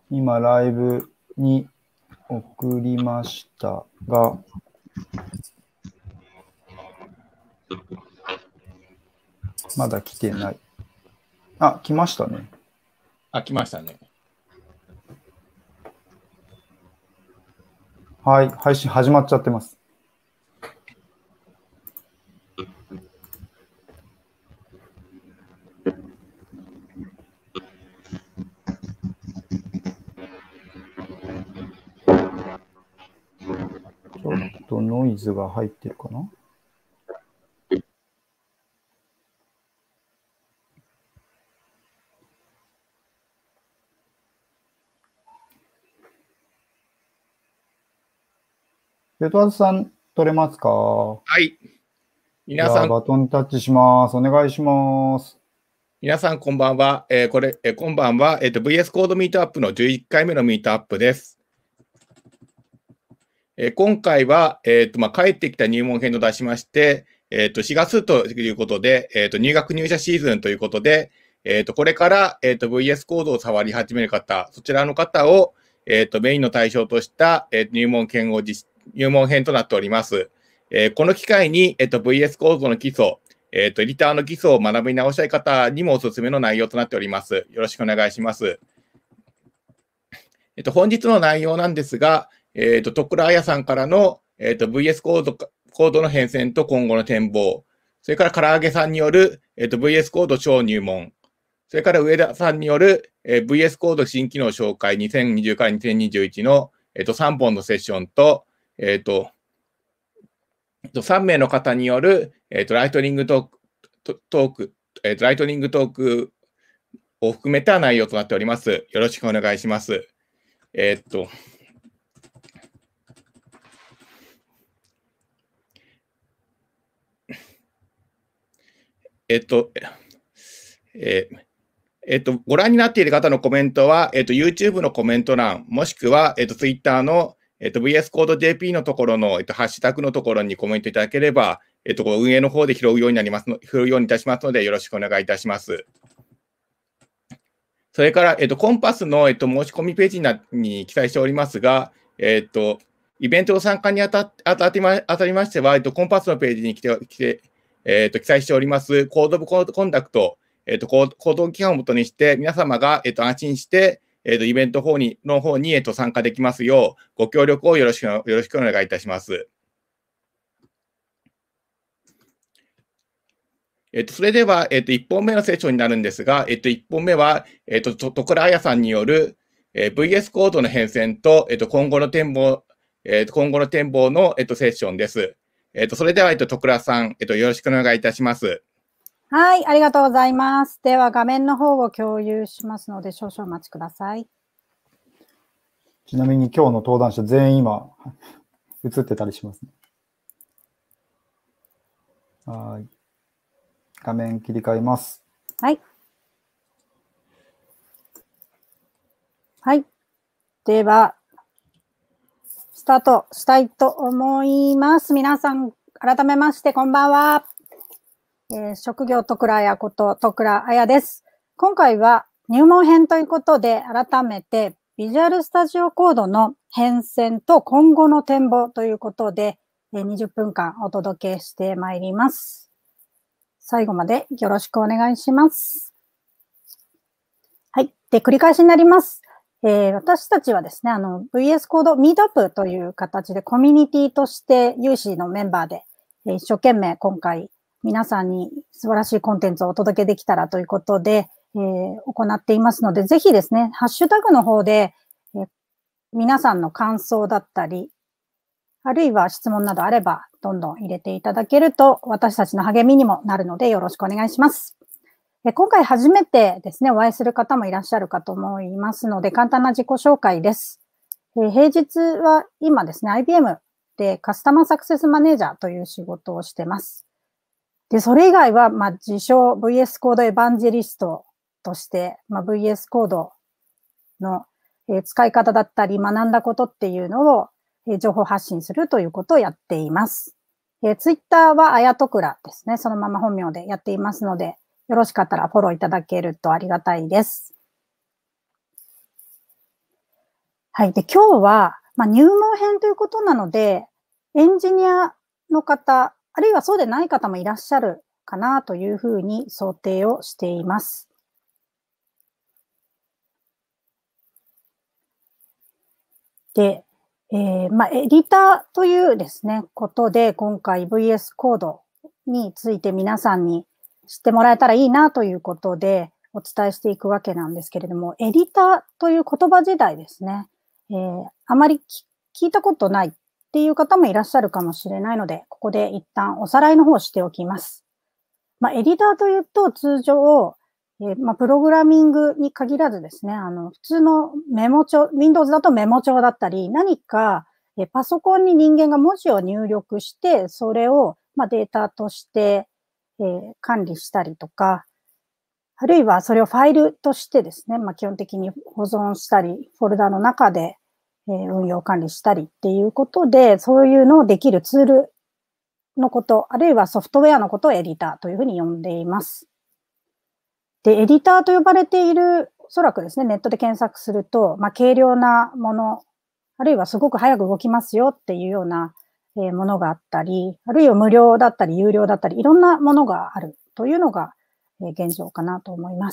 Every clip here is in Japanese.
今、ライブに送りましたが、まだ来てない。あ、来ましたね。 あ、来ましたね。 はい、配信始まっちゃってます。ちょっとノイズが入ってるかな。ベトワズさん、取れますか？ はい。 じゃあ、 皆さん、 バトンタッチします。お願いします。 こんばんは。こんばんは。VS コードミートアップの11回目のミートアップです。今回は、帰ってきた入門編と出しまして、4月ということで、入学入社シーズンということで、これから、VS コードを触り始める方、そちらの方を、メインの対象とした、入門編となっております。この機会に、VS コードの基礎、エディターの基礎を学び直したい方にもおすすめの内容となっております。よろしくお願いします。本日の内容なんですが、徳倉彩さんからの、VS コードの変遷と今後の展望、それから唐揚げさんによる、VS コード超入門、それから上田さんによる、VS コード新機能紹介2020から2021の、3本のセッションと、3名の方による、ライトニングトーク、ライトニングトークを含めた内容となっております。よろしくお願いします。ご覧になっている方のコメントは、YouTube のコメント欄、もしくは、Twitter の、VS コード JP のところの、ハッシュタグのところにコメントいただければ、運営の方で拾うようにいたしますので、よろしくお願いいたします。それから、コンパスの、申し込みページに記載しておりますが、イベントの参加にあたりましては、コンパスのページに記載しております、コードオブコンダクト、行動規範をもとにして、皆様が、安心して、イベントの方に、参加できますよう、ご協力をよろしくお願いいたします。それでは、1本目のセッションになるんですが、1本目は、徳倉彩さんによる、VS コードの変遷と、今後の展望の、セッションです。それでは、徳倉さん、よろしくお願いいたします。 はい、ありがとうございます。では、画面の方を共有しますので、少々お待ちください。 ちなみに今日の登壇者全員今、映ってたりしますね。はい。画面切り替えます。 はい。はい。では、スタートしたいと思います。皆さん、改めまして、こんばんは。職業徳倉彩こと徳倉彩です。今回は入門編ということで、改めてビジュアルスタジオコードの変遷と今後の展望ということで、20分間お届けしてまいります。最後までよろしくお願いします。はい。で、繰り返しになります。私たちはですね、VS コードミートアップという形でコミュニティとして有志のメンバーで、一生懸命今回皆さんに素晴らしいコンテンツをお届けできたらということで、行っていますので、ぜひですね、ハッシュタグの方で、皆さんの感想だったり、あるいは質問などあれば、どんどん入れていただけると、私たちの励みにもなるので、よろしくお願いします。今回初めてですね、お会いする方もいらっしゃるかと思いますので、簡単な自己紹介です。平日は今ですね、IBM でカスタマーサクセスマネージャーという仕事をしてます。で、それ以外は、自称 VS コードエヴァンジェリストとして、VS コードの使い方だったり、学んだことっていうのを情報発信するということをやっています。ツイッターはあやとくらですね、そのまま本名でやっていますので、よろしかったらフォローいただけるとありがたいです。 はい。で、今日は、入門編ということなので、エンジニアの方、あるいはそうでない方もいらっしゃるかなというふうに想定をしています。で、エディターというですね、ことで、今回 VS コードについて皆さんに知ってもらえたらいいなということで、お伝えしていくわけなんですけれども、エディターという言葉自体ですね、あまり聞いたことないっていう方もいらっしゃるかもしれないので、ここで一旦おさらいの方をしておきます。エディターというと通常、プログラミングに限らずですね、普通のメモ帳、Windows だとメモ帳だったり、何か、パソコンに人間が文字を入力して、それを、データとして、管理したりとか、あるいはそれをファイルとしてですね、基本的に保存したり、フォルダの中で、運用管理したりっていうことで、そういうのをできるツールのこと、あるいはソフトウェアのことをエディターというふうに呼んでいます。で、エディターと呼ばれている、おそらくですね、ネットで検索すると、軽量なもの、あるいはすごく早く動きますよっていうようなものがあったり、あるいは無料だったり、有料だったり、いろんなものがあるというのが現状かなと思います。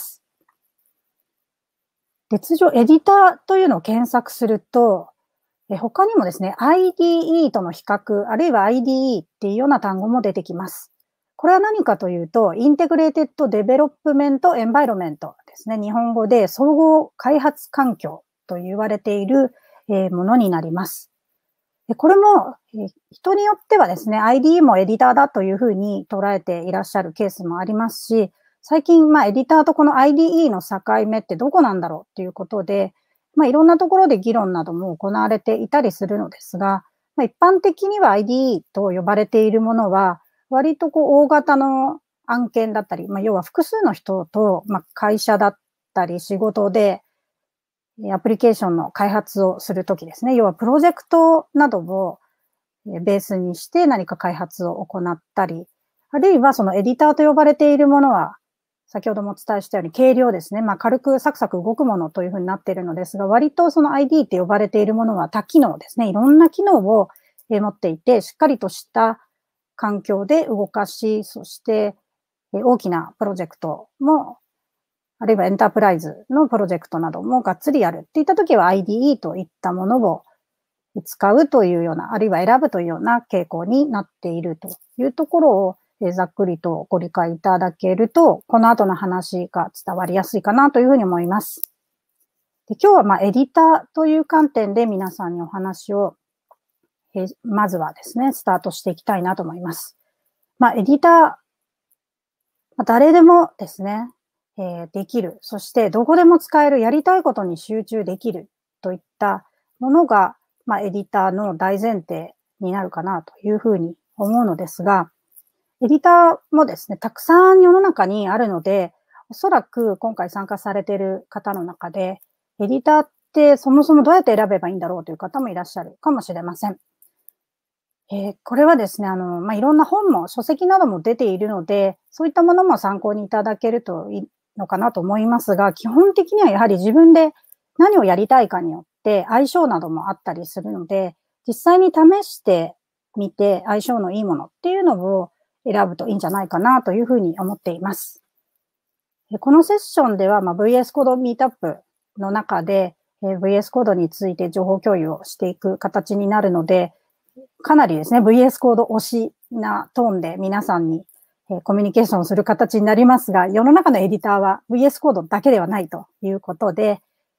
で、通常、エディターというのを検索すると、他にもですね、IDE との比較、あるいは IDE っていうような単語も出てきます。これは何かというと、インテグレーテッドデベロップメントエンバイロメントですね。日本語で総合開発環境と言われているものになります。これも人によってはですね、IDE もエディターだというふうに捉えていらっしゃるケースもありますし、最近、エディターとこの IDE の境目ってどこなんだろうということで、いろんなところで議論なども行われていたりするのですが、一般的には IDE と呼ばれているものは、割と大型の案件だったり、要は複数の人と、会社だったり仕事で、アプリケーションの開発をするときですね。要はプロジェクトなどをベースにして何か開発を行ったり、あるいはそのエディターと呼ばれているものは、先ほどもお伝えしたように軽量ですね。軽くサクサク動くものというふうになっているのですが、割とその ID って呼ばれているものは多機能ですね。いろんな機能を持っていて、しっかりとした環境で動かし、そして大きなプロジェクトも、あるいはエンタープライズのプロジェクトなどもがっつりやるっていったときは IDE といったものを使うというような、あるいは選ぶというような傾向になっているというところをざっくりとご理解いただけると、この後の話が伝わりやすいかなというふうに思います。で、今日はエディターという観点で皆さんにお話をまずはですね、スタートしていきたいなと思います。エディター、誰でもですね、できる。そしてどこでも使える、やりたいことに集中できるといったものが、エディターの大前提になるかなというふうに思うのですが、エディターもですね、たくさん世の中にあるので、おそらく今回参加されている方の中で、エディターってそもそもどうやって選べばいいんだろうという方もいらっしゃるかもしれません。これはですね、いろんな本も書籍なども出ているので、そういったものも参考にいただけるといいのかなと思いますが、基本的にはやはり自分で何をやりたいかによって相性などもあったりするので、実際に試してみて相性のいいものっていうのを選ぶといいんじゃないかなというふうに思っています。このセッションでは、VS コードミートアップの中で、VS コードについて情報共有をしていく形になるので、かなりですね、VS コード推しなトーンで皆さんにコミュニケーションする形になりますが、世の中のエディターは VS コードだけではないということで、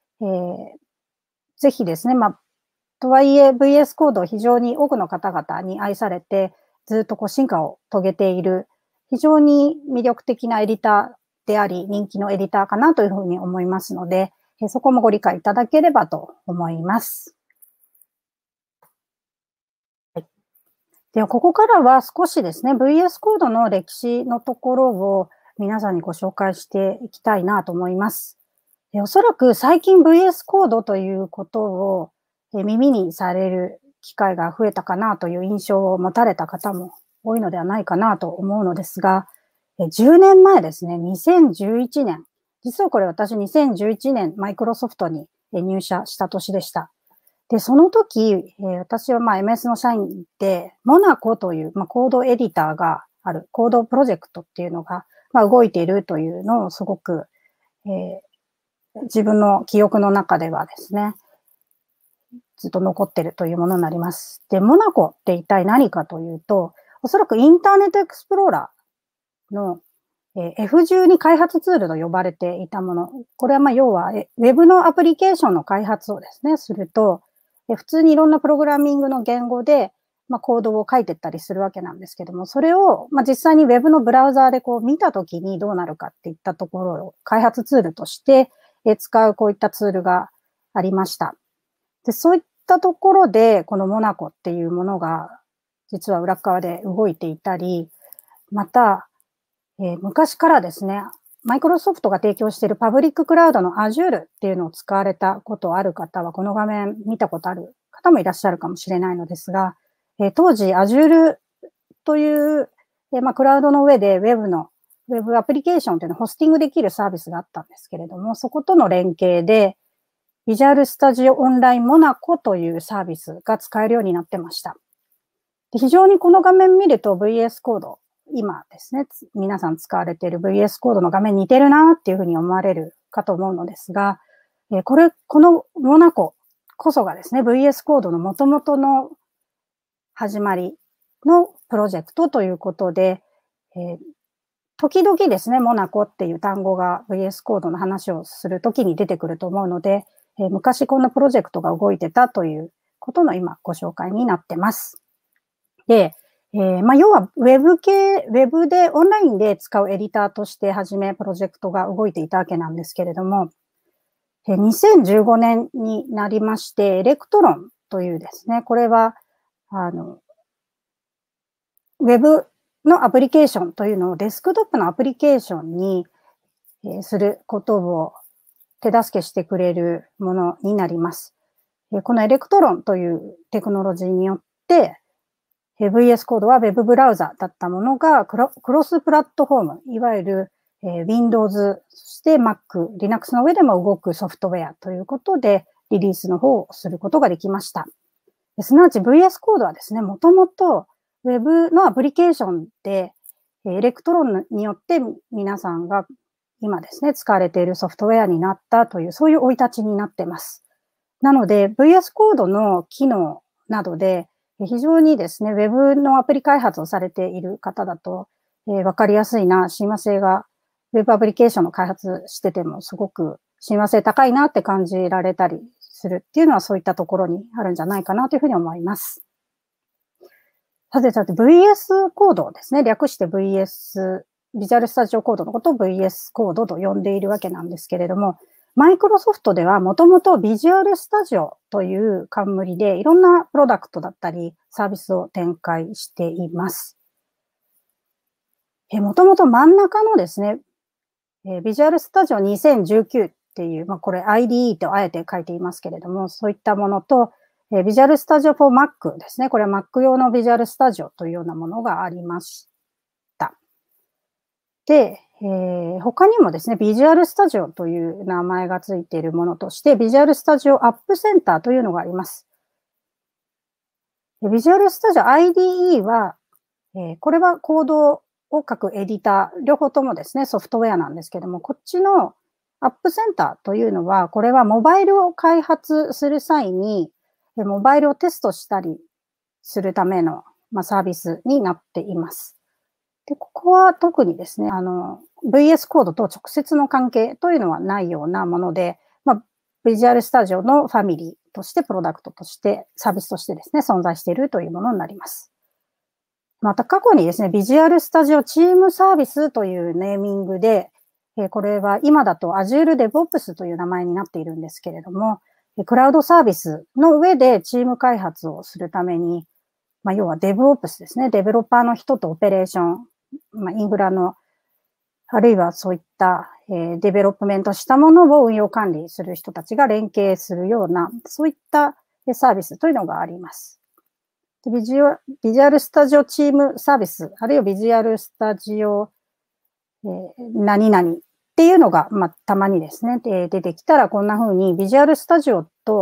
ぜひですね、とはいえ VS コード非常に多くの方々に愛されて、ずっと進化を遂げている、非常に魅力的なエディターであり、人気のエディターかなというふうに思いますので、そこもご理解いただければと思います。では、ここからは少しですね、VS コードの歴史のところを皆さんにご紹介していきたいなと思います。おそらく最近 VS コードということを耳にされる機会が増えたかなという印象を持たれた方も多いのではないかなと思うのですが、10年前ですね、2011年。実はこれ私2011年マイクロソフトに入社した年でした。 で、その時、私はMS の社員で、モナコという、コードエディターがある、コードプロジェクトっていうのが、動いているというのをすごく、自分の記憶の中ではですね、ずっと残っているというものになります。で、モナコって一体何かというと、おそらくインターネットエクスプローラーのF12 開発ツールと呼ばれていたもの。これは要は、ウェブのアプリケーションの開発をですね、すると、普通にいろんなプログラミングの言語で、コードを書いていったりするわけなんですけども、それを、実際にウェブのブラウザーで見たときにどうなるかっていったところを開発ツールとして使うこういったツールがありました。で、そういったところで、このモナコっていうものが実は裏側で動いていたり、また、昔からですね、マイクロソフトが提供しているパブリッククラウドの Azure っていうのを使われたことある方は、この画面見たことある方もいらっしゃるかもしれないのですが、当時 Azure という、クラウドの上でウェブアプリケーションというのをホスティングできるサービスがあったんですけれども、そことの連携で、Visual Studio Online Monaco というサービスが使えるようになってました。で、非常にこの画面見ると VS コード、今ですね、皆さん使われている VS コードの画面似てるなっていうふうに思われるかと思うのですが、このモナコこそがですね、VS コードの元々の始まりのプロジェクトということで、時々ですね、モナコっていう単語が VS コードの話をするときに出てくると思うので、昔こんなプロジェクトが動いてたということの今ご紹介になってます。で、要はウェブでオンラインで使うエディターとしてはじめプロジェクトが動いていたわけなんですけれども、2015年になりまして、エレクトロンというですね、これは、ウェブのアプリケーションというのをデスクトップのアプリケーションにすることを手助けしてくれるものになります。このエレクトロンというテクノロジーによって、VS コードは Web ブラウザだったものがクロスプラットフォーム、いわゆる Windows、そして Mac、Linux の上でも動くソフトウェアということでリリースの方をすることができました。すなわち VS コードはですね、もともと Web のアプリケーションでエレクトロンによって皆さんが今ですね、使われているソフトウェアになったという、そういう生い立ちになっています。なので VS コードの機能などで非常にですね、Web のアプリ開発をされている方だと、わかりやすいな、親和性が、Web アプリケーションの開発しててもすごく親和性高いなって感じられたりするっていうのはそういったところにあるんじゃないかなというふうに思います。さて VS コードですね、略して VS、Visual Studio Code のことを VS コードと呼んでいるわけなんですけれども、マイクロソフトではもともとビジュアルスタジオという冠でいろんなプロダクトだったりサービスを展開しています。もともと真ん中のですね、ビジュアルスタジオ2019っていう、これ IDE とあえて書いていますけれども、そういったものと、ビジュアルスタジオ for Mac ですね。これは Mac 用のビジュアルスタジオというようなものがありました。で、他にもですね、ビジュアルスタジオという名前がついているものとして、ビジュアルスタジオアップセンターというのがあります。ビジュアルスタジオ IDE は、これはコードを書くエディター、両方ともですね、ソフトウェアなんですけども、こっちのアップセンターというのは、これはモバイルを開発する際に、モバイルをテストしたりするための、サービスになっています。で、ここは特にですね、VS コードと直接の関係というのはないようなもので、ビジュアルスタジオのファミリーとして、プロダクトとして、サービスとしてですね、存在しているというものになります。また過去にですね、ビジュアルスタジオチームサービスというネーミングで、これは今だと Azure DevOps という名前になっているんですけれども、クラウドサービスの上でチーム開発をするために、要は DevOps ですね、デベロッパーの人とオペレーション、インフラの、あるいはそういった、デベロップメントしたものを運用管理する人たちが連携するような、そういったサービスというのがあります。ビジュアルスタジオチームサービス、あるいはビジュアルスタジオ、何々っていうのが、たまにですね、出てきたらこんな風にビジュアルスタジオと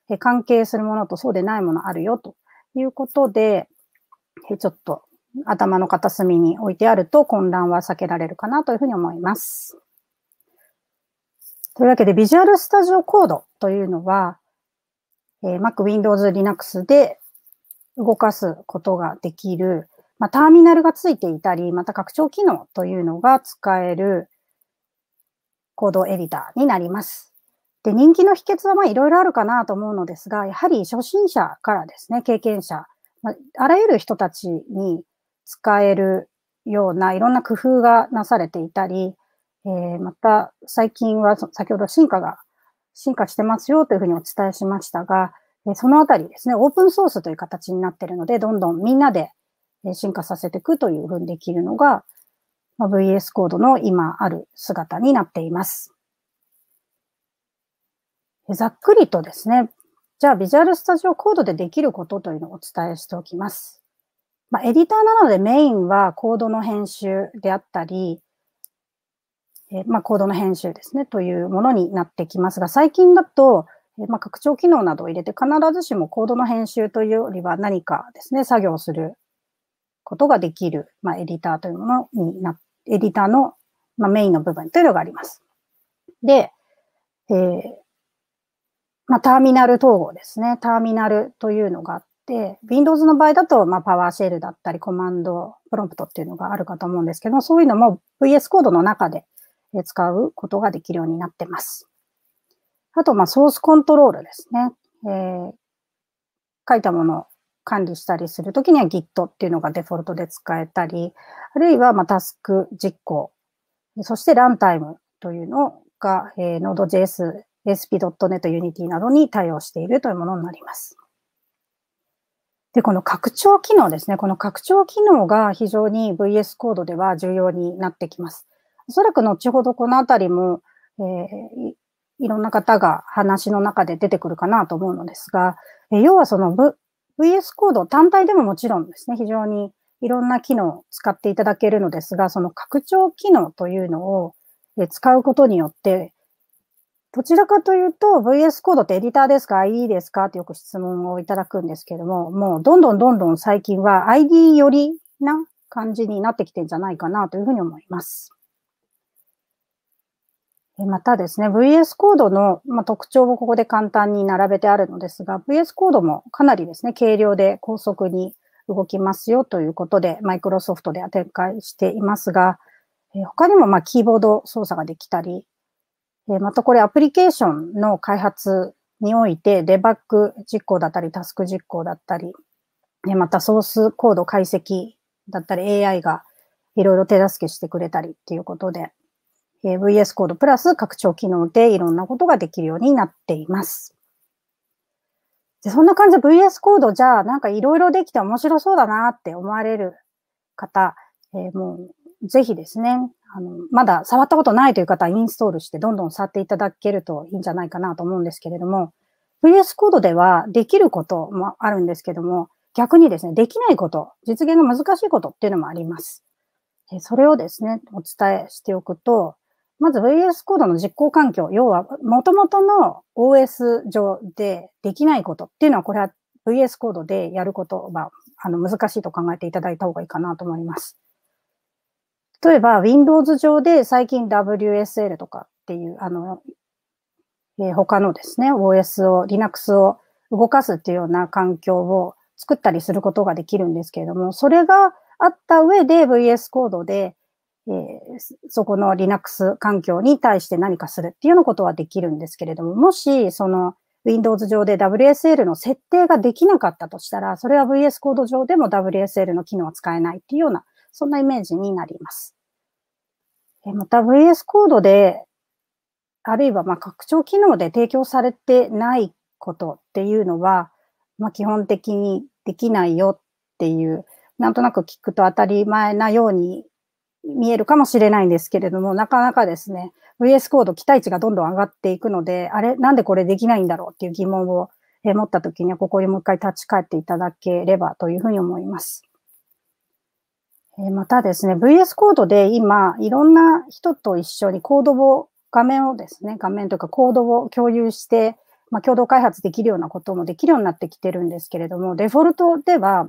関係するものとそうでないものあるよということで、ちょっと頭の片隅に置いてあると混乱は避けられるかなというふうに思います。というわけで、ビジュアルスタジオコードというのは、Mac、Windows、Linux で動かすことができる、ターミナルがついていたり、また拡張機能というのが使えるコードエディターになります。で、人気の秘訣はいろいろあるかなと思うのですが、やはり初心者からですね、経験者、あらゆる人たちに使えるようないろんな工夫がなされていたり、また最近は先ほど進化してますよというふうにお伝えしましたが、そのあたりですね、オープンソースという形になっているので、どんどんみんなで進化させていくというふうにできるのが、VS コードの今ある姿になっています。ざっくりとですね、じゃあビジュアルスタジオコードでできることというのをお伝えしておきます。エディターなのでメインはコードの編集であったり、コードの編集ですね、というものになってきますが、最近だと、拡張機能などを入れて必ずしもコードの編集というよりは何かですね、作業することができる、エディターというものにエディターの、メインの部分というのがあります。で、ターミナル統合ですね。ターミナルというのがあって、Windows の場合だと、パワーシェルだったり、コマンド、プロンプトっていうのがあるかと思うんですけど、そういうのも VS コードの中で使うことができるようになってます。あと、ソースコントロールですね。書いたものを管理したりするときには Git っていうのがデフォルトで使えたり、あるいはタスク実行、そしてランタイムというのが、Node.js、ASP.NET Unity などに対応しているというものになります。で、この拡張機能ですね。この拡張機能が非常に VS コードでは重要になってきます。おそらく後ほどこのあたりも、いろんな方が話の中で出てくるかなと思うのですが、要はその、VS コード単体でももちろんですね、非常にいろんな機能を使っていただけるのですが、その拡張機能というのを使うことによって、どちらかというと VS コードってエディターですか IE ですかってよく質問をいただくんですけれども、もうどんどん最近は ID 寄りな感じになってきてるんじゃないかなというふうに思います。またですね、VS コードの特徴をここで簡単に並べてあるのですが、VS コードもかなりですね、軽量で高速に動きますよということで、マイクロソフトでは展開していますが、他にもキーボード操作ができたり、またこれアプリケーションの開発においてデバッグ実行だったりタスク実行だったり、またソースコード解析だったり AI がいろいろ手助けしてくれたりっていうことで、VS コードプラス拡張機能でいろんなことができるようになっています。でそんな感じで VS コードじゃあなんかいろいろできて面白そうだなって思われる方、もうぜひですね、まだ触ったことないという方はインストールしてどんどん触っていただけるといいんじゃないかなと思うんですけれども、VS コードではできることもあるんですけども、逆にですね、できないこと、実現が難しいことっていうのもあります。それをですね、お伝えしておくと、まず VS コードの実行環境、要は元々の OS 上でできないことっていうのは、これは VS コードでやることは難しいと考えていただいた方がいいかなと思います。例えば Windows 上で最近 WSL とかっていう他のですね、OS を、Linux を動かすっていうような環境を作ったりすることができるんですけれども、それがあった上で VS コードでそこの Linux 環境に対して何かするっていうようなことはできるんですけれども、もしその Windows 上で WSL の設定ができなかったとしたら、それは VS コード上でも WSL の機能は使えないっていうような、そんなイメージになります。また VS コードで、あるいは拡張機能で提供されてないことっていうのは、基本的にできないよっていう、なんとなく聞くと当たり前なように見えるかもしれないんですけれども、なかなかですね、VS コード期待値がどんどん上がっていくので、あれ、なんでこれできないんだろうっていう疑問を持ったときには、ここにもう一回立ち返っていただければというふうに思います。またですね、VS コードで今、いろんな人と一緒に画面をですね、画面というかコードを共有して、 共同開発できるようなこともできるようになってきてるんですけれども、デフォルトでは、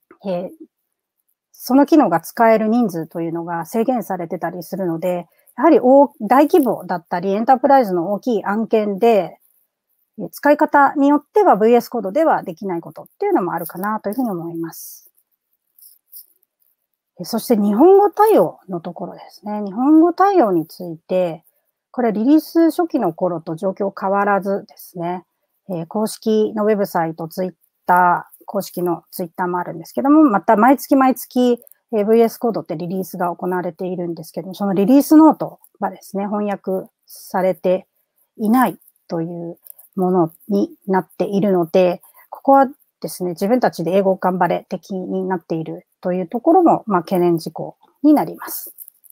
その機能が使える人数というのが制限されてたりするので、やはり大規模だったり、エンタープライズの大きい案件で、使い方によっては VS コードではできないことっていうのもあるかなというふうに思います。そして日本語対応のところですね。日本語対応について、これリリース初期の頃と状況変わらずですね、公式のウェブサイト、ツイッター、公式のツイッターもあるんですけども、また毎月毎月、VS コードってリリースが行われているんですけども、そのリリースノートがですね、翻訳されていないというものになっているので、ここはですね、自分たちで英語頑張れ的になっているというところも、懸念事項になります。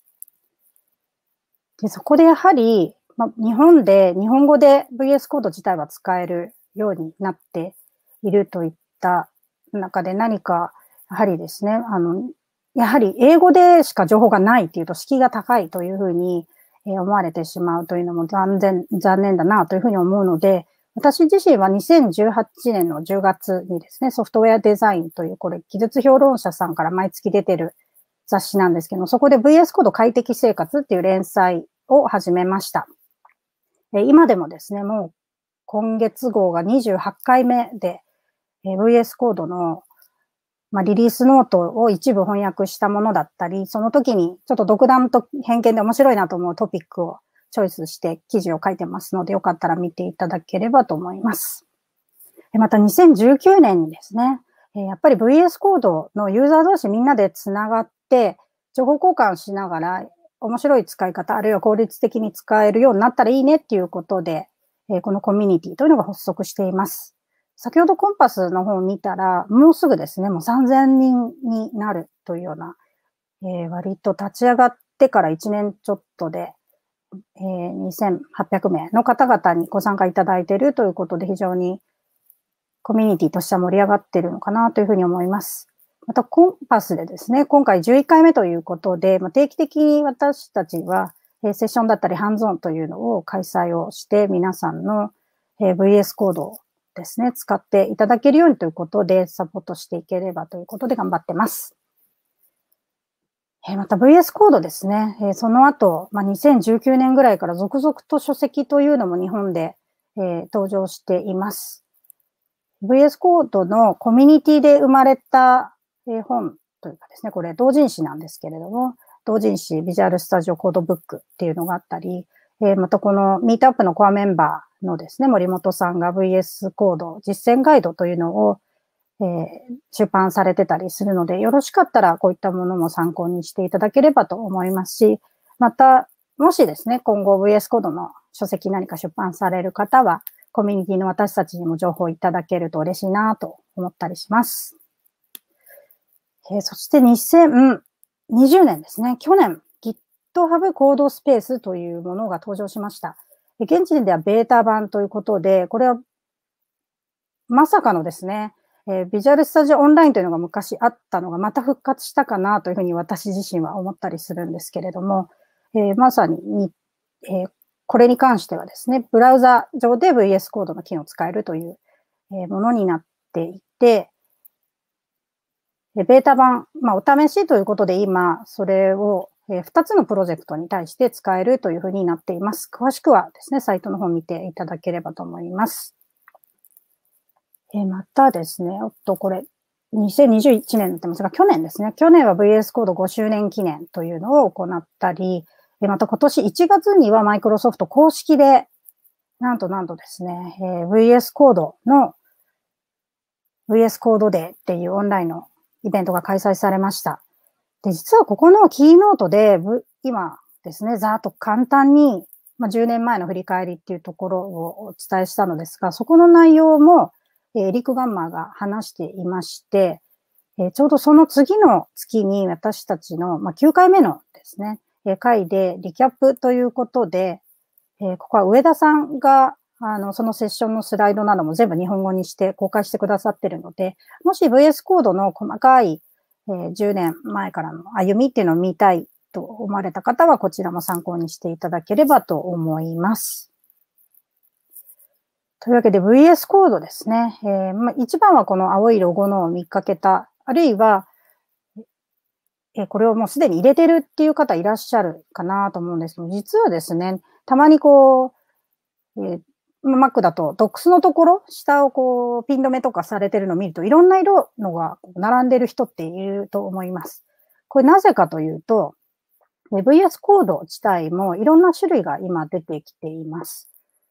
で、そこでやはり、日本語で VS コード自体は使えるようになっているといった中で何か、やはりですね、やはり英語でしか情報がないっていうと敷居が高いというふうに思われてしまうというのも残念だなというふうに思うので、私自身は2018年の10月にですね、ソフトウェアデザインという、これ、技術評論者さんから毎月出てる雑誌なんですけど、そこで VS コード快適生活っていう連載を始めました。今でもですね、もう今月号が28回目で、VS コードのリリースノートを一部翻訳したものだったり、その時にちょっと独断と偏見で面白いなと思うトピックをチョイスして記事を書いてますので、よかったら見ていただければと思います。また2019年にですね、やっぱり VS コードのユーザー同士みんなでつながって、情報交換しながら面白い使い方、あるいは効率的に使えるようになったらいいねっていうことで、このコミュニティというのが発足しています。先ほどコンパスの方を見たら、もうすぐですね、もう3000人になるというような、割と立ち上がってから1年ちょっとで、2800名の方々にご参加いただいているということで、非常にコミュニティとしては盛り上がっているのかなというふうに思います。また、コンパスでですね、今回11回目ということで、定期的に私たちは、セッションだったりハンズオンというのを開催をして、皆さんの VS コードをですね、使っていただけるようにということで、サポートしていければということで頑張ってます。また VS コードですね、その後、2019年ぐらいから続々と書籍というのも日本で、登場しています。VS コードのコミュニティで生まれた、本というかですね、これ同人誌なんですけれども、同人誌ビジュアルスタジオコードブックっていうのがあったり、またこのミートアップのコアメンバーのですね、森本さんが VS コード実践ガイドというのを、出版されてたりするので、よろしかったらこういったものも参考にしていただければと思いますし、また、もしですね、今後 VS コードの書籍何か出版される方は、コミュニティの私たちにも情報いただけると嬉しいなと思ったりします。そして2020年ですね、去年 GitHub コードスペースというものが登場しました。現時点ではベータ版ということで、これはまさかのですね、ビジュアルスタジオオンラインというのが昔あったのがまた復活したかなというふうに私自身は思ったりするんですけれども、まさに、これに関してはですね、ブラウザ上で VS コードの機能を使えるというものになっていて、ベータ版、お試しということで今、それを2つのプロジェクトに対して使えるというふうになっています。詳しくはですね、サイトの方を見ていただければと思います。またですね、これ、2021年になってますが、去年ですね、去年は VS コード5周年記念というのを行ったり、また今年1月にはマイクロソフト公式で、なんとですね、VS コードの VS コードデーっていうオンラインのイベントが開催されました。で、実はここのキーノートで、今ですね、ざーっと簡単に、10年前の振り返りっていうところをお伝えしたのですが、そこの内容も、エリック・ガンマーが話していまして、ちょうどその次の月に私たちの、9回目のですね、回でリキャップということで、ここは上田さんが、そのセッションのスライドなども全部日本語にして公開してくださっているので、もし VS コードの細かい、10年前からの歩みっていうのを見たいと思われた方は、こちらも参考にしていただければと思います。 というわけで VS コードですね。一番はこの青いロゴのを見かけた、あるいは、これをもうすでに入れてるっていう方いらっしゃるかなと思うんですけど、実はですね、たまにこう、Mac だと Docs のところ、下をこう、ピン止めとかされてるのを見ると、いろんな色のが並んでる人っていると思います。これなぜかというと、VS コード自体もいろんな種類が今出てきています。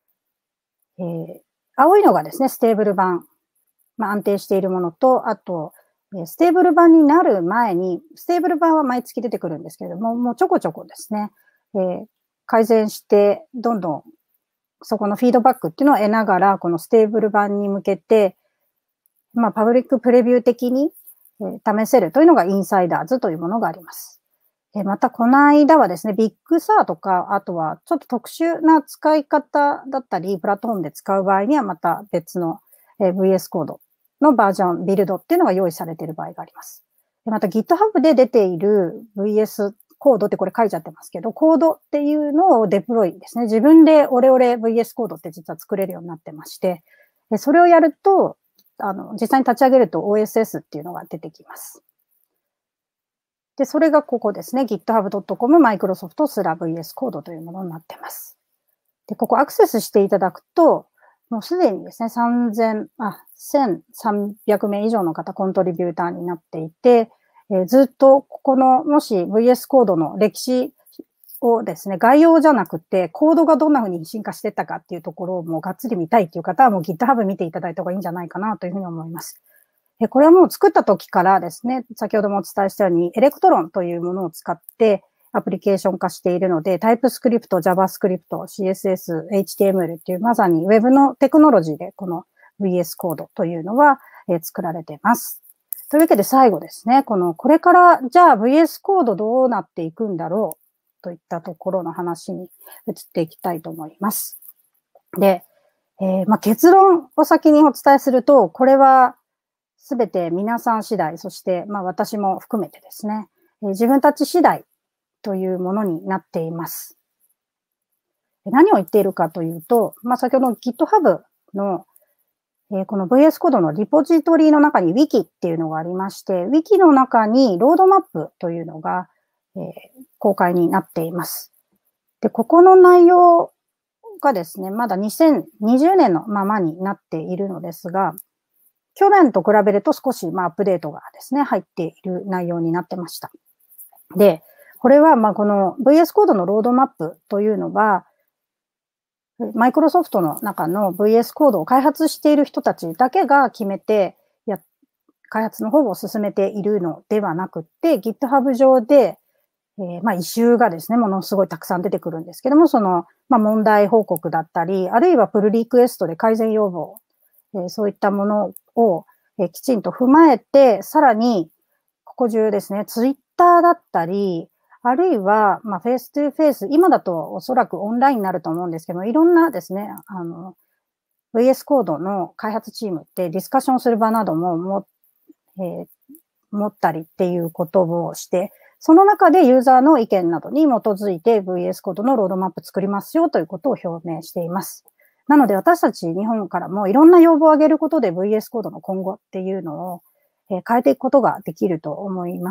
青いのがですね、ステーブル版。安定しているものと、あと、ステーブル版になる前に、ステーブル版は毎月出てくるんですけれども、もうちょこちょこですね、改善して、どんどんそこのフィードバックっていうのを得ながら、このステーブル版に向けて、パブリックプレビュー的に試せるというのがインサイダーズというものがあります。また、この間はですね、ビッグサーとか、あとはちょっと特殊な使い方だったり、プラットフォームで使う場合にはまた別の VS コードのバージョン、ビルドっていうのが用意されている場合があります。また GitHub で出ている VS コードってこれ書いちゃってますけど、コードっていうのをデプロイですね。自分でオレオレ VS コードって実は作れるようになってまして、それをやると、実際に立ち上げると OSS っていうのが出てきます。で、それがここですね。github.com Microsoft/VS コードというものになっています。で、ここアクセスしていただくと、もうすでにですね、1300名以上の方コントリビューターになっていて、ずっとここの、もし VS コードの歴史をですね、概要じゃなくて、コードがどんな風に進化していったかっていうところをもうがっつり見たいっていう方はもう GitHub 見ていただいた方がいいんじゃないかなというふうに思います。これはもう作った時からですね、先ほどもお伝えしたように、エレクトロンというものを使ってアプリケーション化しているので、タイプスクリプト、JavaScript、CSS、HTML っていうまさに Web のテクノロジーでこの VS コードというのは作られています。というわけで最後ですね、これからじゃあ VS コードどうなっていくんだろうといったところの話に移っていきたいと思います。で、結論を先にお伝えすると、これはすべて皆さん次第、そして私も含めてですね、自分たち次第というものになっています。何を言っているかというと、先ほどの GitHub のこの VS コードのリポジトリの中に Wiki っていうのがありまして、Wiki の中にロードマップというのが、公開になっています。で、ここの内容がですね、まだ2020年のままになっているのですが、去年と比べると少しアップデートがですね、入っている内容になってました。で、これはこの VS コードのロードマップというのは、マイクロソフトの中の VS コードを開発している人たちだけが決めて、開発の方を進めているのではなくって、GitHub 上で、イシューがですね、ものすごいたくさん出てくるんですけども、その、問題報告だったり、あるいはプルリクエストで改善要望、そういったものを、きちんと踏まえて、さらに、ここ中ですね、Twitter だったり、あるいは、フェイストゥーフェイス、今だとおそらくオンラインになると思うんですけども、いろんなですね、VS コードの開発チームってディスカッションする場なども持ったりっていうことをして、その中でユーザーの意見などに基づいて VS コードのロードマップ作りますよということを表明しています。なので私たち日本からもいろんな要望を上げることで VS コードの今後っていうのを変えていくことができると思います。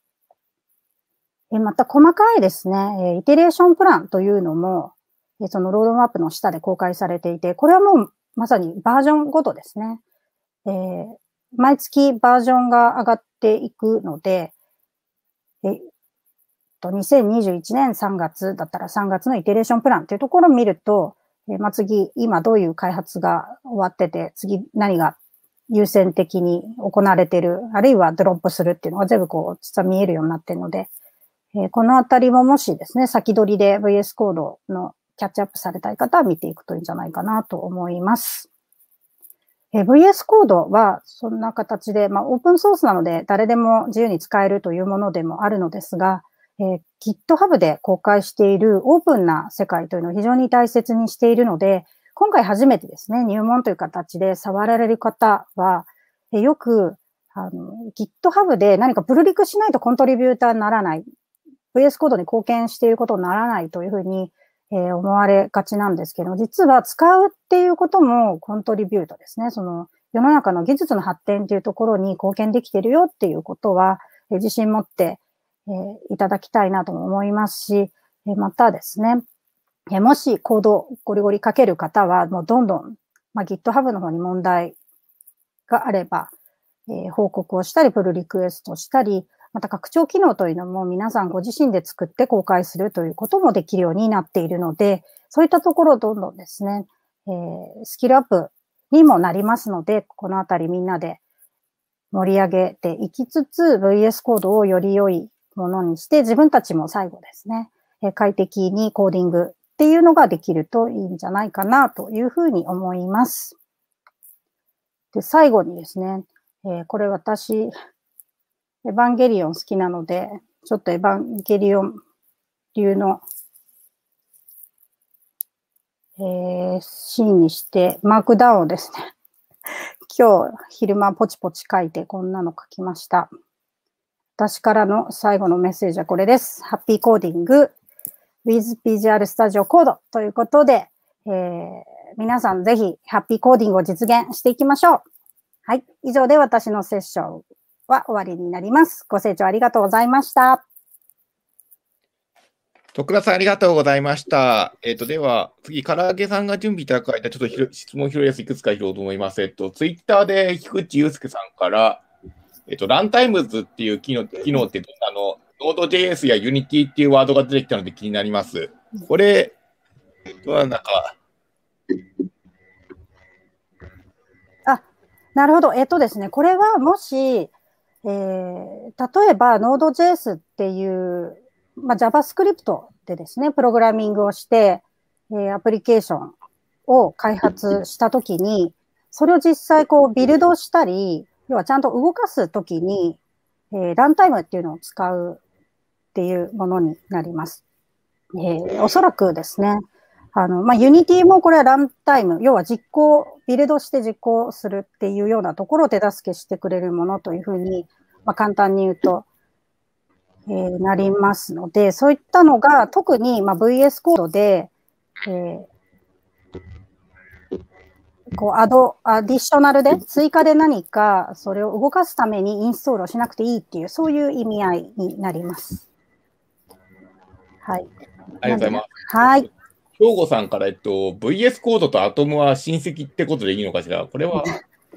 また細かいですね、イテレーションプランというのも、そのロードマップの下で公開されていて、これはもうまさにバージョンごとですね。毎月バージョンが上がっていくので、2021年3月だったら3月のイテレーションプランというところを見ると、次、今どういう開発が終わってて、次何が優先的に行われている、あるいはドロップするっていうのが全部実は見えるようになっているので、このあたりももしですね、先取りで VS コードのキャッチアップされたい方は見ていくといいんじゃないかなと思います。VS コードはそんな形で、オープンソースなので誰でも自由に使えるというものでもあるのですが、GitHub で公開しているオープンな世界というのを非常に大切にしているので、今回初めてですね、入門という形で触られる方は、よくGitHub で何かプルリクしないとコントリビューターにならない、VS コードに貢献していることにならないというふうに、 思われがちなんですけど、実は使うっていうこともコントリビュートですね。その世の中の技術の発展っていうところに貢献できてるよっていうことは、自信持って、いただきたいなとも思いますし、またですね、もしコードゴリゴリ書ける方は、もうどんどん、GitHub の方に問題があれば、報告をしたり、プルリクエストしたり、また拡張機能というのも皆さんご自身で作って公開するということもできるようになっているので、そういったところをどんどんですね、スキルアップにもなりますので、このあたりみんなで盛り上げていきつつ、VS コードをより良いものにして、自分たちも最後ですね、快適にコーディングっていうのができるといいんじゃないかなというふうに思います。で、最後にですね、これ私、エヴァンゲリオン好きなので、ちょっとエヴァンゲリオン流の、シーンにして、マークダウンをですね、今日昼間ポチポチ書いてこんなの書きました。私からの最後のメッセージはこれです。ハッピーコーディング with Visual Studio Code ということで、皆さんぜひハッピーコーディングを実現していきましょう。はい。以上で私のセッションは終わりになります。ご清聴ありがとうございました。 徳田さん、ありがとうございました。では、次、唐揚げさんが準備いただく間、ちょっと質問拾いやすいくつか拾おうと思います。ツイッターで菊池祐介さんから、ランタイムズっていう機能ってどんなの、Node.js や Unity っていうワードが出てきたので気になります。これ、なんか。 なるほど。ですね、これはもし、例えば Node.js っていう、JavaScript でですね、プログラミングをして、アプリケーションを開発したときに、それを実際こうビルドしたり、要はちゃんと動かすときに、ランタイムっていうのを使うっていうものになります。おそらくですね、Unity もこれはランタイム、要はビルドして実行するっていうようなところを手助けしてくれるものというふうに、簡単に言うと、なりますので、そういったのが特に、VS コードで、アディショナルで追加で何かそれを動かすためにインストールをしなくていいっていう、そういう意味合いになります。はい。 ありがとうございます。 はい。 兵庫さんから、VS コードとアトムは親戚ってことでいいのかしら。これは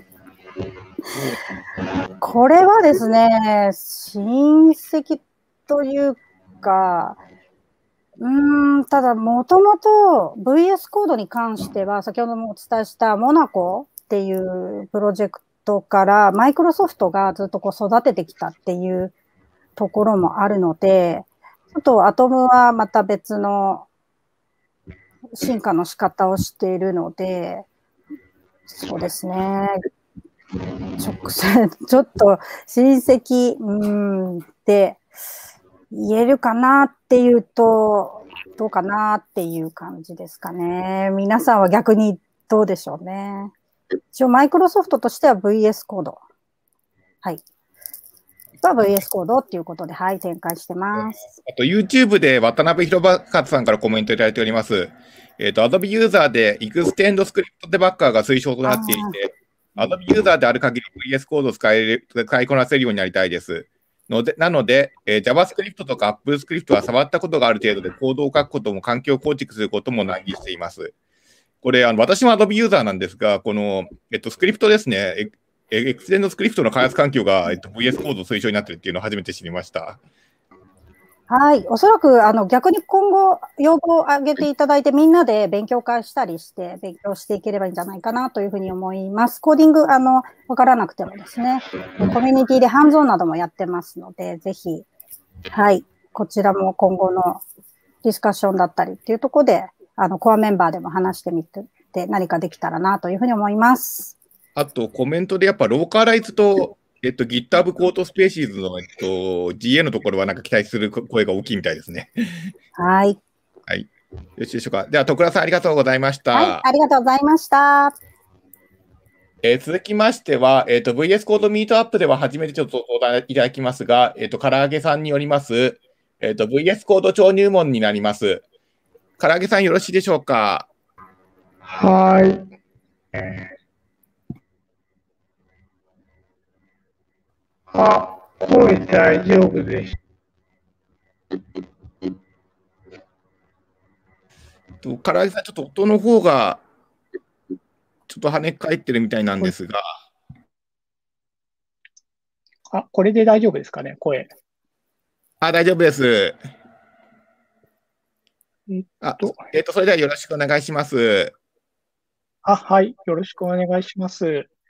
これはですね、親戚というか、ただ、もともと VS コードに関しては、先ほどもお伝えしたモナコっていうプロジェクトから、マイクロソフトがずっとこう育ててきたっていうところもあるので、ちょっとアトムはまた別の進化の仕方をしているので、そうですね。直接、ちょっと親戚、で言えるかなっていうと、どうかなっていう感じですかね。皆さんは逆にどうでしょうね。一応マイクロソフトとしては VS コード。はい。VS コードっていうことで、はい、展開してます。 あと YouTube で渡辺弘和さんからコメントいただいております。Adobe ユーザーで Extend スクリプトデバッカーが推奨となっていて、Adobe ユーザーである限り VS コードを使いこなせるようになりたいです。なので、JavaScript とか AppleScript は触ったことがある程度でコードを書くことも環境構築することも難儀しています。これ、私も Adobe ユーザーなんですが、この、スクリプトですね、Extend スクリプトの開発環境が、VS コード推奨になっているっていうのを初めて知りました。 はい。おそらく、逆に今後、要望を上げていただいて、みんなで勉強会したりして、勉強していければいいんじゃないかなというふうに思います。コーディング、わからなくてもですね、コミュニティでハンズオンなどもやってますので、ぜひ、はい。こちらも今後のディスカッションだったりっていうところで、コアメンバーでも話してみて、何かできたらなというふうに思います。 あと、コメントでやっぱローカライズと、GitHub コードスペーシーズの、GA のところはなんか期待する声が大きいみたいですね。 はい。 はい。よろしいでしょうか。では、徳田さんありがとうございました。 はい、ありがとうございました。 続きましては、VS コードミートアップでは初めてちょっと相談いただきますが、唐揚げさんによります、VS コード超入門になります。 唐揚げさんよろしいでしょうか。 はい。声大丈夫です。 唐揚げさん、ちょっと音の方が、ちょっと跳ね返ってるみたいなんですが。 これで大丈夫ですかね、声。 大丈夫です。それではよろしくお願いします。 はい、よろしくお願いします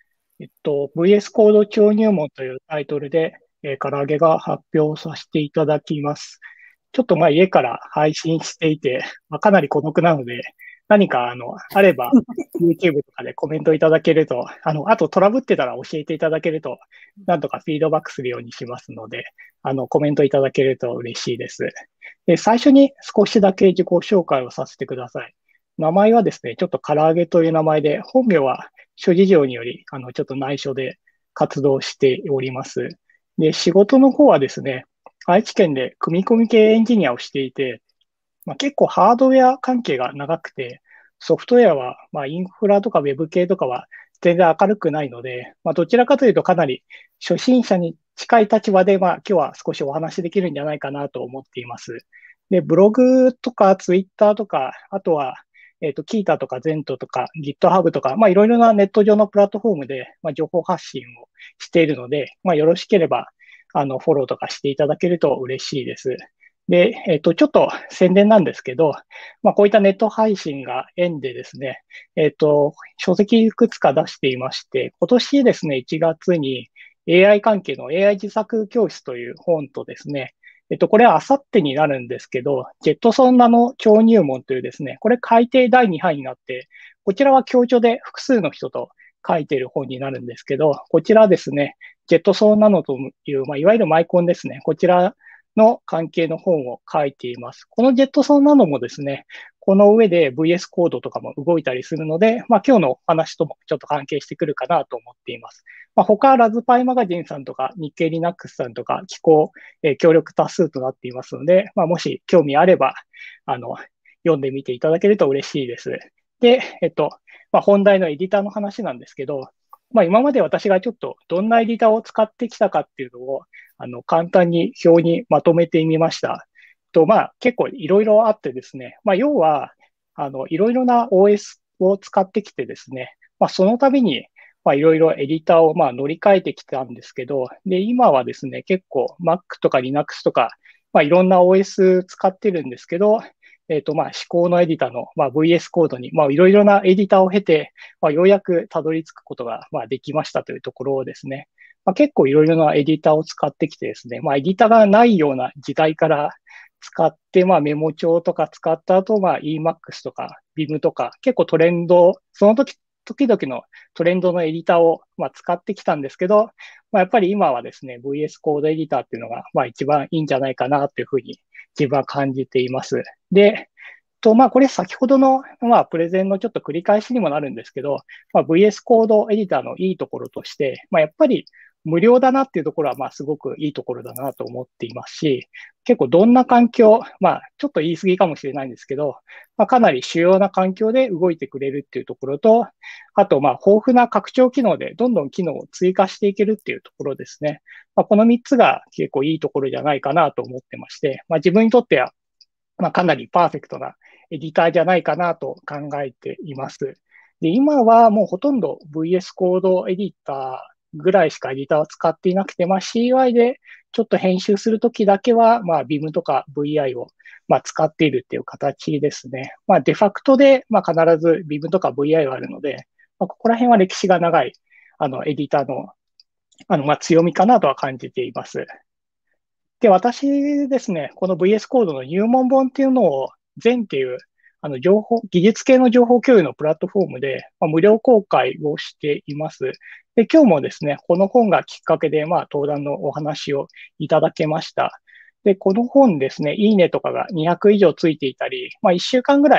。VS コード超入門というタイトルで、唐揚げが発表させていただきます。ちょっと家から配信していて、かなり孤独なので、何かあれば YouTube とかでコメントいただけると、あとトラブってたら教えていただけると、なんとかフィードバックするようにしますので、コメントいただけると嬉しいです。で、最初に少しだけ自己紹介をさせてください。名前はですね、ちょっと唐揚げという名前で、本名は諸事情により、ちょっと内緒で活動しております。で、仕事の方はですね、愛知県で組み込み系エンジニアをしていて、結構ハードウェア関係が長くて、ソフトウェアは、インフラとかウェブ系とかは全然明るくないので、どちらかというとかなり初心者に近い立場で、今日は少しお話しできるんじゃないかなと思っています。で、ブログとかツイッターとか、あとは、キータとかゼントとか GitHub とか、いろいろなネット上のプラットフォームで、情報発信をしているので、よろしければ、フォローとかしていただけると嬉しいです。で、ちょっと宣伝なんですけど、こういったネット配信が縁でですね、書籍いくつか出していまして、今年ですね、1月に AI 関係の AI 自作教室という本とですね、これはあさってになるんですけど、ジェットソンナノ超入門というですね、これ改訂第2版になって、こちらは共著で複数の人と書いている本になるんですけど、こちらですね、ジェットソンナノという、いわゆるマイコンですね、こちらの関係の本を書いています。このジェットソンナノもですね、この上で VS コードとかも動いたりするので、今日のお話ともちょっと関係してくるかなと思っています。他はラズパイマガジンさんとか日経リナックスさんとか機構、協力多数となっていますので、もし興味あれば、読んでみていただけると嬉しいです。で、本題のエディターの話なんですけど、今まで私がちょっとどんなエディターを使ってきたかっていうのを、簡単に表にまとめてみました。結構いろいろあってですね、要は、いろいろな OS を使ってきてですね、その度に、いろいろエディターを乗り換えてきたんですけど、で、今はですね、結構 Mac とか Linux とか、いろんな OS 使ってるんですけど、思考のエディターの、VS コードに、いろいろなエディターを経て、ようやくたどり着くことが、できましたというところをですね、結構いろいろなエディターを使ってきてですね、エディターがないような時代から使って、メモ帳とか使った後、Emacs とか Vim とか、結構トレンド、その時々のトレンドのエディターを、使ってきたんですけど、やっぱり今はですね、VS コードエディターっていうのが、一番いいんじゃないかなというふうに自分は感じています。で、これ先ほどの、プレゼンのちょっと繰り返しにもなるんですけど、VS コードエディターのいいところとして、やっぱり無料だなっていうところは、すごくいいところだなと思っていますし、結構どんな環境、ちょっと言い過ぎかもしれないんですけど、かなり主要な環境で動いてくれるっていうところと、あと、豊富な拡張機能でどんどん機能を追加していけるっていうところですね。この3つが結構いいところじゃないかなと思ってまして、自分にとっては、かなりパーフェクトなエディターじゃないかなと考えています。で、今はもうほとんど VS コードエディターぐらいしかエディターを使っていなくて、CY でちょっと編集するときだけは、Vim とか VI を、使っているっていう形ですね。デファクトで、必ず Vim とか VI はあるので、ここら辺は歴史が長い、エディターの、強みかなとは感じています。で、私ですね、この VS コードの入門本っていうのを、Zen っていう、技術系の情報共有のプラットフォームで、無料公開をしています。で、今日もですね、この本がきっかけで、登壇のお話をいただけました。で、この本ですね、いいねとかが200以上ついていたり、1週間ぐらい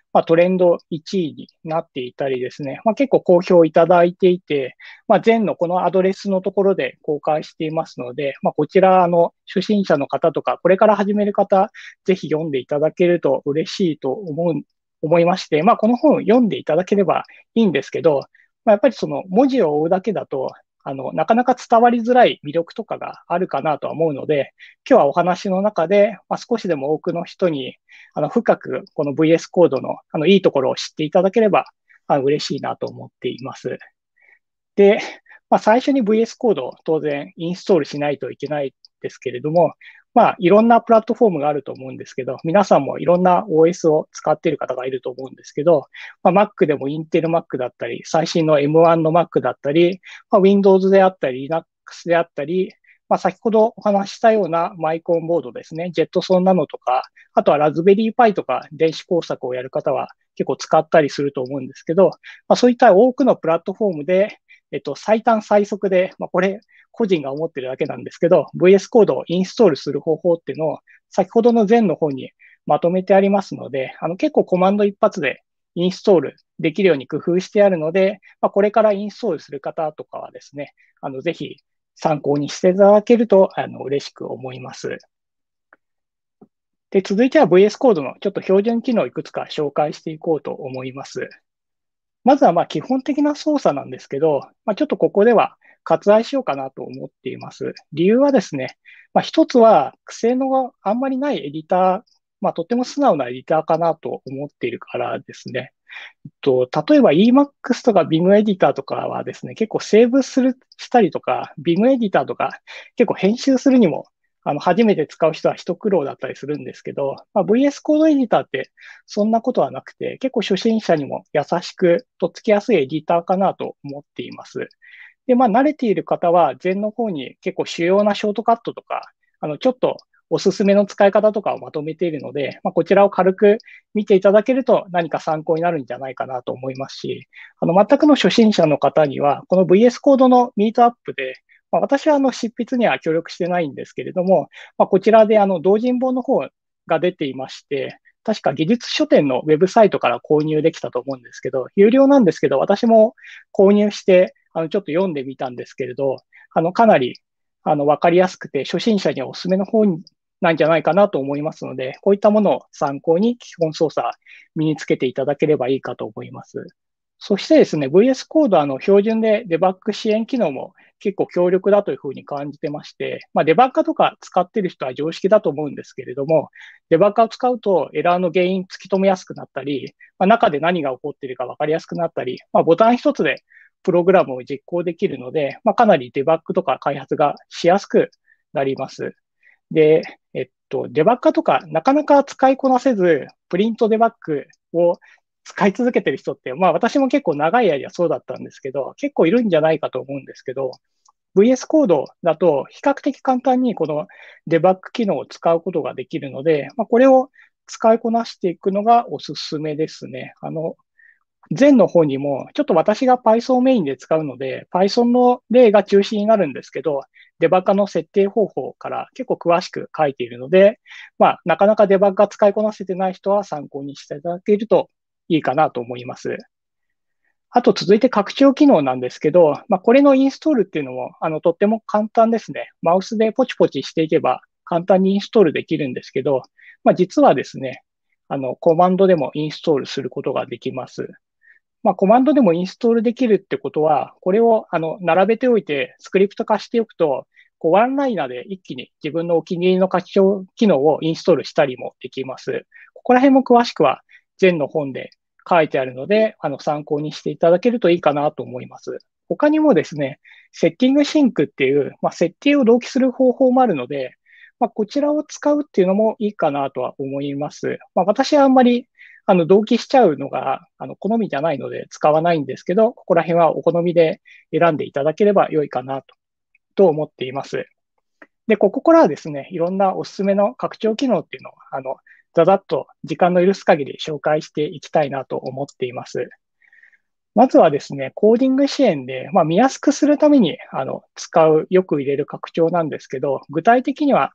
トレンド1位になっていたりですね、結構好評いただいていて、前のこのアドレスのところで公開していますので、こちら、初心者の方とか、これから始める方、ぜひ読んでいただけると嬉しいと思いまして、この本読んでいただければいいんですけど、やっぱりその文字を追うだけだと、なかなか伝わりづらい魅力とかがあるかなとは思うので、今日はお話の中で、少しでも多くの人に、深くこの VS コードの、いいところを知っていただければ、嬉しいなと思っています。で、最初に VS コードを当然インストールしないといけないですけれども、いろんなプラットフォームがあると思うんですけど、皆さんもいろんな OS を使っている方がいると思うんですけど、Mac でも Intel Mac だったり、最新の M1 の Mac だったり、Windows であったり、Linux であったり、先ほどお話ししたようなマイコンボードですね、Jetson なのとか、あとはラズベリーパイとか電子工作をやる方は結構使ったりすると思うんですけど、そういった多くのプラットフォームで、最短最速で、これ個人が思ってるだけなんですけど、VS コードをインストールする方法っていうのを先ほどの前の方にまとめてありますので、結構コマンド一発でインストールできるように工夫してあるので、これからインストールする方とかはですね、ぜひ参考にしていただけると嬉しく思います。で、続いては VS コードのちょっと標準機能をいくつか紹介していこうと思います。まずは基本的な操作なんですけど、ちょっとここでは割愛しようかなと思っています。理由はですね、一つは癖のあんまりないエディター、とっても素直なエディターかなと思っているからですね。例えば Emacs とか Vim エディターとかはですね、結構セーブしたりとか、Vim エディターとか結構編集するにも初めて使う人は一苦労だったりするんですけど、VS コードエディターってそんなことはなくて、結構初心者にも優しくとっつきやすいエディターかなと思っています。で、慣れている方は前の方に結構主要なショートカットとか、ちょっとおすすめの使い方とかをまとめているので、こちらを軽く見ていただけると何か参考になるんじゃないかなと思いますし、全くの初心者の方には、この VS コードのミートアップで、私は執筆には協力してないんですけれども、こちらで同人本の方が出ていまして、確か技術書店のウェブサイトから購入できたと思うんですけど、有料なんですけど、私も購入して、ちょっと読んでみたんですけれど、かなり、わかりやすくて、初心者にはおすすめの方なんじゃないかなと思いますので、こういったものを参考に基本操作身につけていただければいいかと思います。そしてですね、VS コード標準でデバッグ支援機能も結構強力だというふうに感じてまして、デバッガーとか使っている人は常識だと思うんですけれども、デバッガーを使うとエラーの原因突き止めやすくなったり、中で何が起こっているか分かりやすくなったり、ボタン一つでプログラムを実行できるので、かなりデバッグとか開発がしやすくなります。で、デバッガーとかなかなか使いこなせず、プリントデバッグを使い続けてる人って、私も結構長い間そうだったんですけど、結構いるんじゃないかと思うんですけど、VS コードだと比較的簡単にこのデバッグ機能を使うことができるので、これを使いこなしていくのがおすすめですね。前の方にも、ちょっと私が Python をメインで使うので、Python の例が中心になるんですけど、デバッガの設定方法から結構詳しく書いているので、なかなかデバッガ使いこなせてない人は参考にしていただけるといいかなと思います。あと続いて拡張機能なんですけど、これのインストールっていうのも、とっても簡単ですね。マウスでポチポチしていけば簡単にインストールできるんですけど、実はですね、コマンドでもインストールすることができます。コマンドでもインストールできるってことは、これを並べておいてスクリプト化しておくと、ワンライナーで一気に自分のお気に入りの拡張機能をインストールしたりもできます。ここら辺も詳しくは前の本で書いてあるので、参考にしていただけるといいかなと思います。他にもですね、セッティングシンクっていう、設定を同期する方法もあるので、こちらを使うっていうのもいいかなとは思います。私はあんまり同期しちゃうのが、好みじゃないので使わないんですけど、ここら辺はお好みで選んでいただければ良いかなと思っています。で、ここからはですね、いろんなおすすめの拡張機能っていうのを、ざざっと時間の許す限り紹介していきたいなと思っています。まずはですね、コーディング支援で、見やすくするために、よく入れる拡張なんですけど、具体的には、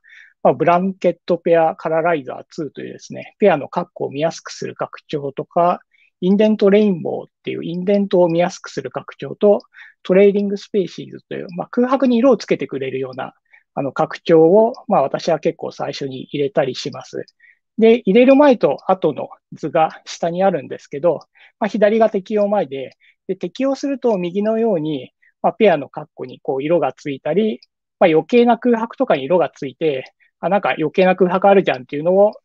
ブランケットペアカラライザー2というですね、ペアの括弧を見やすくする拡張とか、インデントレインボーっていうインデントを見やすくする拡張と、トレーディングスペーシーズという、空白に色をつけてくれるような拡張を、私は結構最初に入れたりします。で、入れる前と後の図が下にあるんですけど、左が適用前で、適用すると右のように、ペアの括弧にこう色がついたり、余計な空白とかに色がついて、なんか余計な空白あるじゃんっていうのを、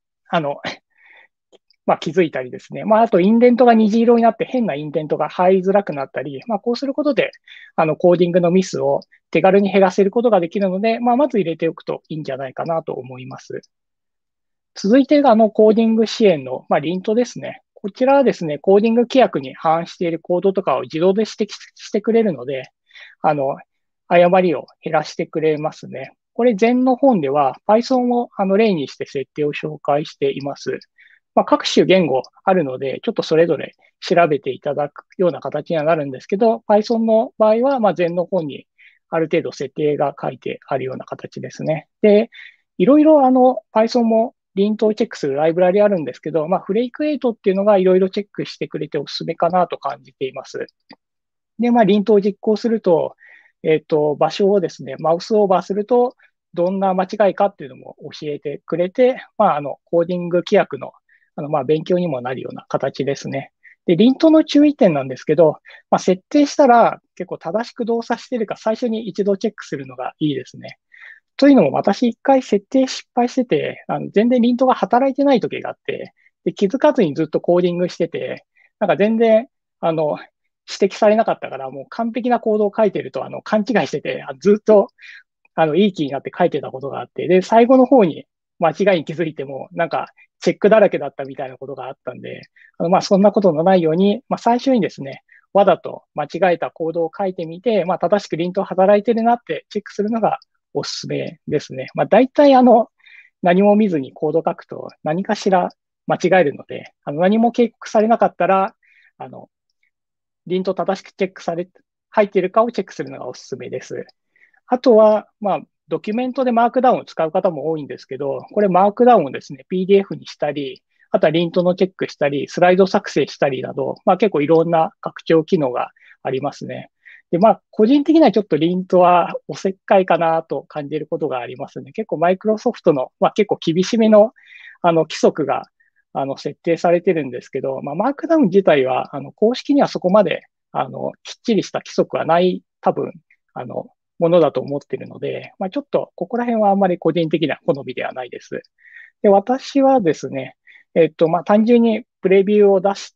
気づいたりですね。あと、インデントが虹色になって変なインデントが入りづらくなったり、こうすることで、コーディングのミスを手軽に減らせることができるので、まず入れておくといいんじゃないかなと思います。続いてが、コーディング支援の、リントですね。こちらはですね、コーディング規約に反しているコードとかを自動で指摘してくれるので、誤りを減らしてくれますね。これ前の本では Python を例にして設定を紹介しています。各種言語あるので、ちょっとそれぞれ調べていただくような形にはなるんですけど、Python の場合は、前の本にある程度設定が書いてあるような形ですね。で、いろいろPython もリントをチェックするライブラリあるんですけど、フレイク8っていうのがいろいろチェックしてくれておすすめかなと感じています。で、リントを実行すると、場所をですね、マウスオーバーすると、どんな間違いかっていうのも教えてくれて、コーディング規約の勉強にもなるような形ですね。で、リントの注意点なんですけど、設定したら結構正しく動作しているか最初に一度チェックするのがいいですね。というのも私一回設定失敗してて、全然リントが働いてない時があって、で、気づかずにずっとコーディングしてて、なんか全然、指摘されなかったから、もう完璧なコードを書いてると、勘違いしてて、ずっと、いい気になって書いてたことがあって、で、最後の方に間違いに気づいても、なんか、チェックだらけだったみたいなことがあったんで、そんなことのないように、最初にですね、わざと間違えたコードを書いてみて、正しくリント働いてるなってチェックするのがおすすめですね。大体何も見ずにコード書くと何かしら間違えるので、何も警告されなかったら、リント正しくチェックされ、入っているかをチェックするのがおすすめです。あとは、ドキュメントでマークダウンを使う方も多いんですけど、これマークダウンをですね、PDF にしたり、あとはリントのチェックしたり、スライド作成したりなど、結構いろんな拡張機能がありますね。で、個人的にはちょっとリントはおせっかいかなと感じることがありますね。結構マイクロソフトの、結構厳しめの、規則が、設定されてるんですけど、マークダウン自体は、公式にはそこまで、きっちりした規則はない、多分、ものだと思っているので、ちょっと、ここら辺はあんまり個人的な好みではないです。で、私はですね、単純にプレビューを出して、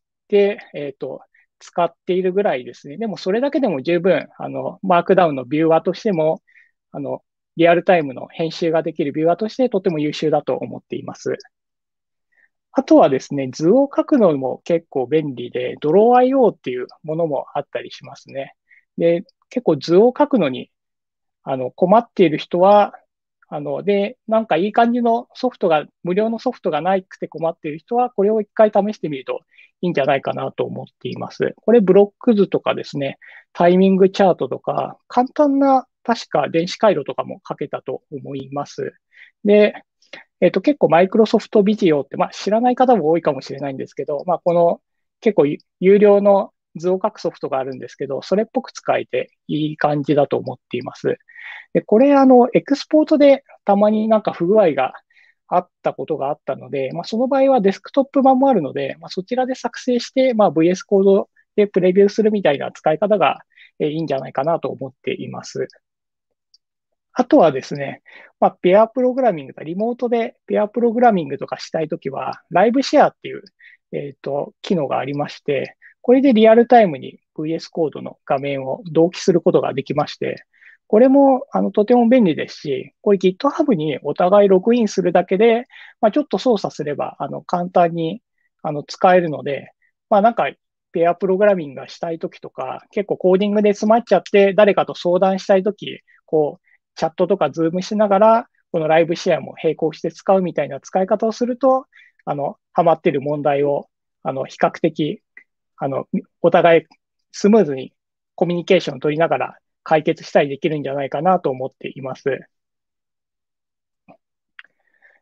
使っているぐらいですね。でも、それだけでも十分、マークダウンのビューアーとしても、リアルタイムの編集ができるビューアーとしてとても優秀だと思っています。あとはですね、図を書くのも結構便利で、ドロー IO っていうものもあったりしますね。で、結構図を書くのに、困っている人は、なんかいい感じのソフトが、無料のソフトがなくて困っている人は、これを一回試してみるといいんじゃないかなと思っています。これブロック図とかですね、タイミングチャートとか、簡単な確か電子回路とかも書けたと思います。で、結構マイクロソフトビジオって、知らない方も多いかもしれないんですけど、この結構有料の図を書くソフトがあるんですけど、それっぽく使えていい感じだと思っています。で、これエクスポートでたまになんか不具合があったことがあったので、その場合はデスクトップ版もあるので、そちらで作成して、VS コードでプレビューするみたいな使い方がいいんじゃないかなと思っています。あとはですね、ペアプログラミングとか、リモートでペアプログラミングとかしたいときは、ライブシェアっていう、機能がありまして、これでリアルタイムに VS コードの画面を同期することができまして、これもとても便利ですし、これ GitHub にお互いログインするだけで、ちょっと操作すれば簡単に使えるので、なんかペアプログラミングがしたいときとか、結構コーディングで詰まっちゃって誰かと相談したいとき、チャットとかズームしながら、このライブシェアも並行して使うみたいな使い方をすると、ハマっている問題を、比較的、お互いスムーズにコミュニケーションを取りながら解決したりできるんじゃないかなと思っています。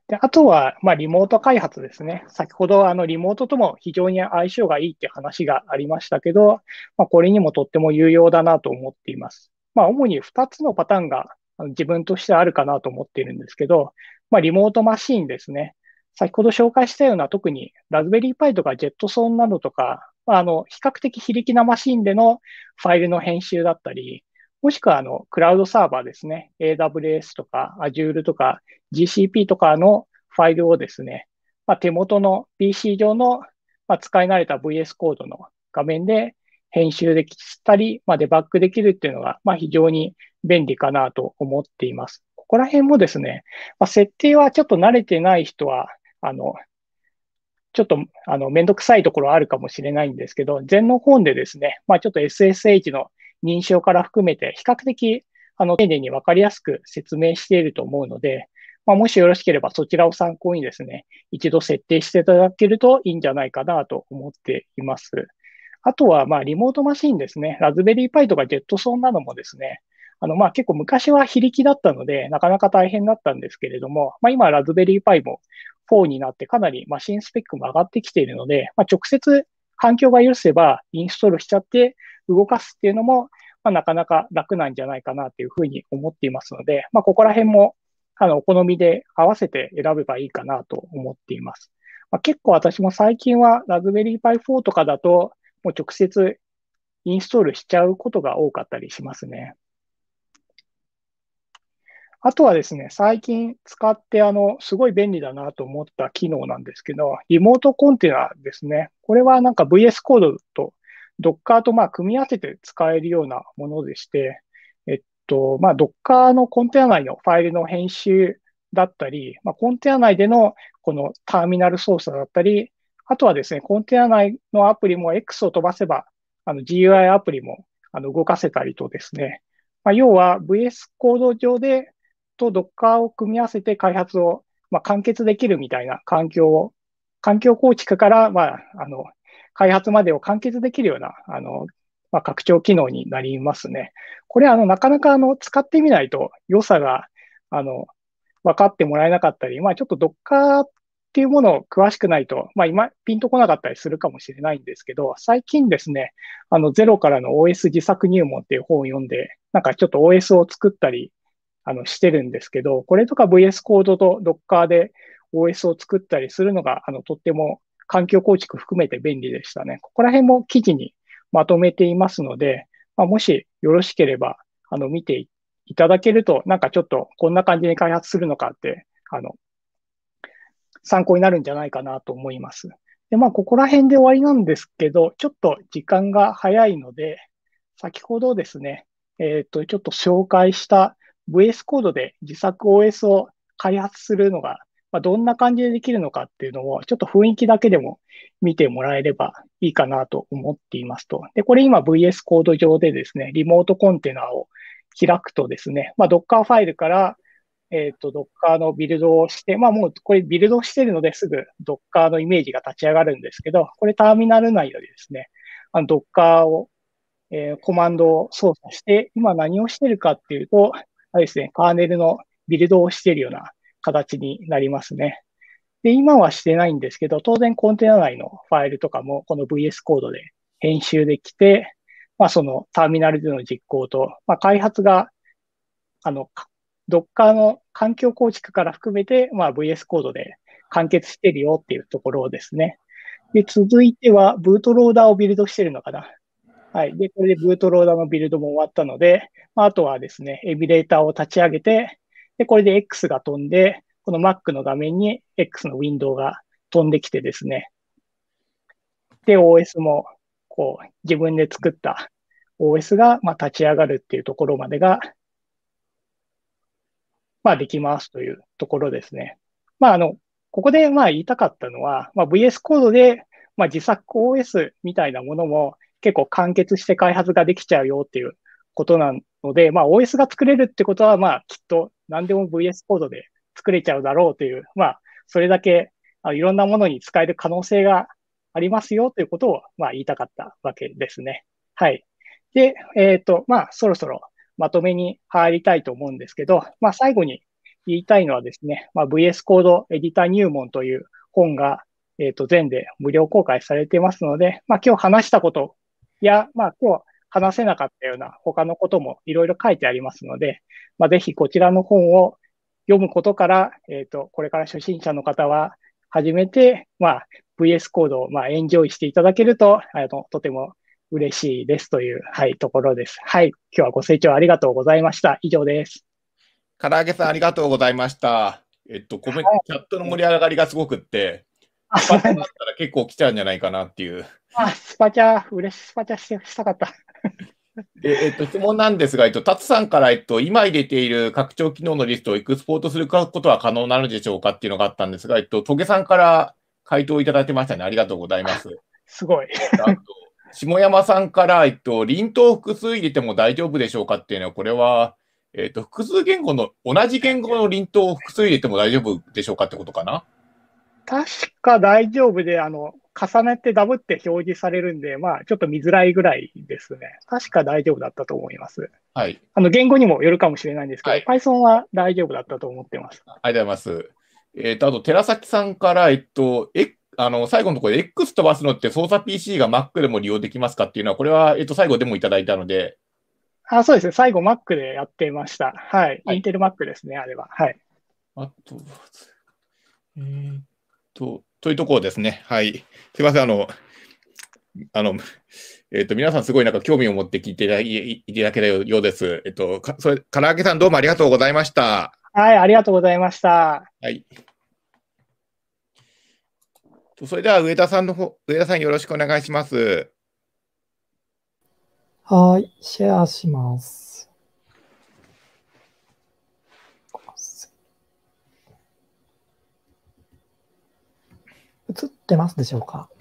で、あとは、リモート開発ですね。先ほど、リモートとも非常に相性がいいっていう話がありましたけど、これにもとっても有用だなと思っています。主に2つのパターンが自分としてあるかなと思っているんですけど、リモートマシーンですね。先ほど紹介したような特にラズベリーパイとかジェットソンなどとか、比較的非力なマシンでのファイルの編集だったり、もしくはクラウドサーバーですね。AWS とか Azure とか GCP とかのファイルをですね、手元の PC 上の、使い慣れた VS コードの画面で編集できたり、デバッグできるっていうのが、非常に便利かなと思っています。ここら辺もですね、設定はちょっと慣れてない人は、ちょっと、めんどくさいところあるかもしれないんですけど、前の本でですね、ちょっと SSH の認証から含めて、比較的、丁寧にわかりやすく説明していると思うので、もしよろしければそちらを参考にですね、一度設定していただけるといいんじゃないかなと思っています。あとは、リモートマシンですね。ラズベリーパイとかジェットソンなどもですね、結構昔は非力だったので、なかなか大変だったんですけれども、今、ラズベリーパイも4になってかなりマシンスペックも上がってきているので、直接環境が許せばインストールしちゃって動かすっていうのも、なかなか楽なんじゃないかなというふうに思っていますので、ここら辺も、お好みで合わせて選べばいいかなと思っています。結構私も最近はラズベリーパイ4とかだと、もう直接インストールしちゃうことが多かったりしますね。あとはですね、最近使ってすごい便利だなと思った機能なんですけど、リモートコンテナですね。これはなんか VS コードと Docker と組み合わせて使えるようなものでして、Docker のコンテナ内のファイルの編集だったり、コンテナ内でのこのターミナル操作だったり、あとはですね、コンテナ内のアプリも X を飛ばせば、GUI アプリも動かせたりとですね、要は VS コード上でと Docker を組み合わせて開発を、完結できるみたいな環境構築から、開発までを完結できるような、拡張機能になりますね。これ、なかなか、使ってみないと良さが、分かってもらえなかったり、ちょっと Docker っていうものを詳しくないと、今、ピンとこなかったりするかもしれないんですけど、最近ですね、ゼロからの OS 自作入門っていう本を読んで、なんかちょっと OS を作ったり、してるんですけど、これとか VS コードと Docker で OS を作ったりするのが、とっても環境構築含めて便利でしたね。ここら辺も記事にまとめていますので、もしよろしければ、見ていただけると、なんかちょっとこんな感じに開発するのかって、参考になるんじゃないかなと思います。で、ここら辺で終わりなんですけど、ちょっと時間が早いので、先ほどですね、ちょっと紹介した VS コードで自作 OS を開発するのが、どんな感じでできるのかっていうのを、ちょっと雰囲気だけでも見てもらえればいいかなと思っていますと。で、これ今 VS コード上でですね、リモートコンテナを開くとですね、Docker ファイルから、Docker のビルドをして、もうこれビルドしてるのですぐ Docker のイメージが立ち上がるんですけど、これターミナル内でですね、Docker をコマンドを操作して、今何をしてるかっていうと、ですね、カーネルのビルドをしているような形になりますね。で、今はしてないんですけど、当然コンテナ内のファイルとかもこの VS コードで編集できて、そのターミナルでの実行と、開発が、Docker の環境構築から含めて、VS コードで完結してるよっていうところですね。で、続いては、ブートローダーをビルドしてるのかな。はい。で、これでブートローダーのビルドも終わったので、あとはですね、エミュレーターを立ち上げて、で、これで X が飛んで、この Mac の画面に X のウィンドウが飛んできてですね。で、OS も、自分で作った OS が、立ち上がるっていうところまでが、できますというところですね。ここで言いたかったのは、VS コードで、自作 OS みたいなものも結構完結して開発ができちゃうよっていうことなので、OS が作れるってことは、きっと何でも VS コードで作れちゃうだろうという、それだけいろんなものに使える可能性がありますよということを、言いたかったわけですね。はい。で、そろそろまとめに入りたいと思うんですけど、最後に言いたいのはですね、VS コードエディター入門という本が、全で無料公開されていますので、今日話したことや、今日話せなかったような他のこともいろいろ書いてありますので、ぜひこちらの本を読むことから、これから初心者の方は始めて、VS コードをエンジョイしていただけると、とても嬉しいですという、ところです。はい。今日はご清聴ありがとうございました。以上です。 唐揚げさん、ありがとうございました。チャットの盛り上がりがすごくって、スパチャだったら結構来ちゃうんじゃないかなっていう。 スパチャしたかった。 質問なんですが、タツさんから、今入れている拡張機能のリストをエクスポートすることは可能なのでしょうかっていうのがあったんですが、トゲさんから回答いただいてましたね。ありがとうございます。 すごい。 下山さんから、輪頭複数入れても大丈夫でしょうかっていうのは、これは、複数言語の、同じ言語の輪頭を複数入れても大丈夫でしょうかってことかな？ 確か大丈夫で、重ねてダブって表示されるんで、ちょっと見づらいぐらいですね。確か大丈夫だったと思います。 はい。 言語にもよるかもしれないんですけど、 はい、 Python は大丈夫だったと思ってます。 ありがとうございます。あと、寺崎さんから、最後のところで X 飛ばすのって操作 PC が Mac でも利用できますかっていうのは、これは、最後でもいただいたので。 そうですね。最後 Mac でやってました。はい。インテル Mac ですね、あれは。はい。 あと、というところですね。はい。すいません。皆さんすごい興味を持って聞いていただけたようです。唐揚げさんどうもありがとうございました。 はい、ありがとうございました。 はい。それでは上田さんよろしくお願いします。 はい、シェアします。映ってますでしょうか？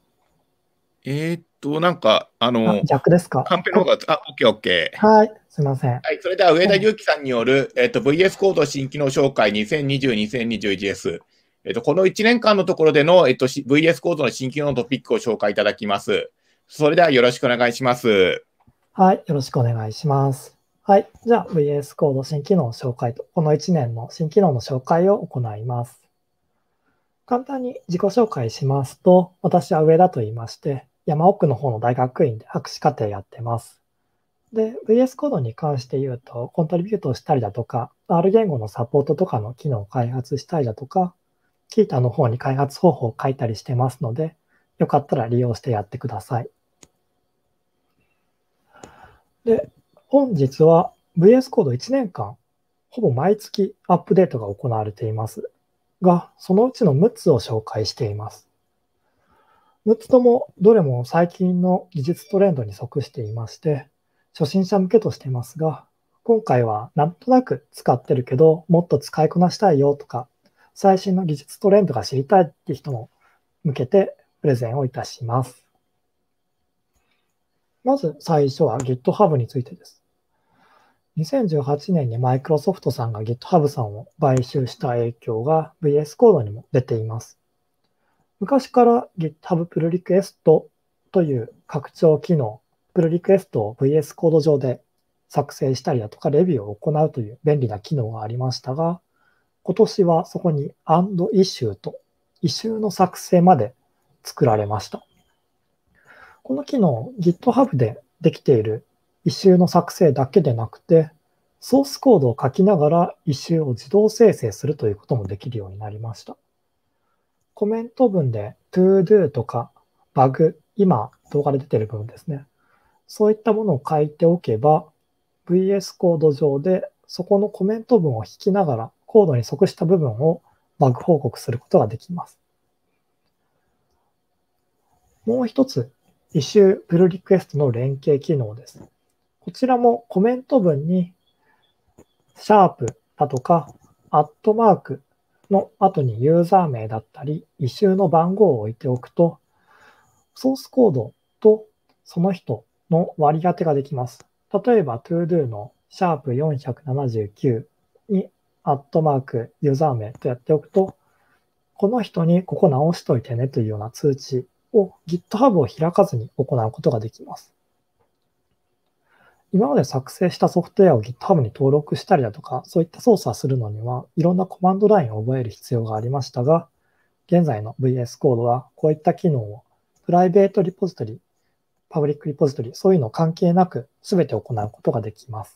逆ですか？ カンペの方が、OK。 はい、すみません。 はい、それでは上田祐樹さんによる、VS コード新機能紹介2020-2021です。この1年間のところでの、VS コードの新機能のトピックを紹介いただきます。それではよろしくお願いします。 はい、よろしくお願いします。はい、じゃあ VS コード新機能紹介と、この1年の新機能の紹介を行います。簡単に自己紹介しますと、私は上田と言いまして、山奥の方の大学院で博士課程やってます。で、VS コードに関して言うと、コントリビュートしたりだとか、R 言語のサポートとかの機能を開発したりだとか、キータの方に開発方法を書いたりしてますので、よかったら利用してやってください。で、本日は VS コード1年間、ほぼ毎月アップデートが行われていますが、そのうちの6つを紹介しています。6つともどれも最近の技術トレンドに即していまして、初心者向けとしてますが、今回はなんとなく使ってるけど、もっと使いこなしたいよとか、最新の技術トレンドが知りたいっていう人も向けてプレゼンをいたします。まず最初は GitHub についてです。2018年にマイクロソフトさんが GitHub さんを買収した影響が VS コードにも出ています。昔から GitHub プルリクエストという拡張機能、プルリクエストを VS コード上で作成したりだとかレビューを行うという便利な機能がありましたが、今年はそこに and issue とイシューの作成まで作られました。この機能、GitHub でできているイシューの作成だけでなくて、ソースコードを書きながらイシューを自動生成するということもできるようになりました。コメント文で to-do とか bug、今動画で出ている部分ですね。そういったものを書いておけば、VS コード上でそこのコメント文を引きながらコードに即した部分をバグ報告することができます。もう一つ、イシュープルリクエストの連携機能です。こちらもコメント文にシャープだとかアットマークの後にユーザー名だったりイシューの番号を置いておくと、ソースコードとその人の割り当てができます。例えば ToDo のシャープ479にアットマークユーザー名とやっておくと、この人にここ直しといてねというような通知を GitHub を開かずに行うことができます。 今まで作成したソフトウェアを GitHub に登録したりだとか、そういった操作するのには、いろんなコマンドラインを覚える必要がありましたが、現在の VS Code はこういった機能をプライベートリポジトリ、パブリックリポジトリ、そういうの関係なく全て行うことができます。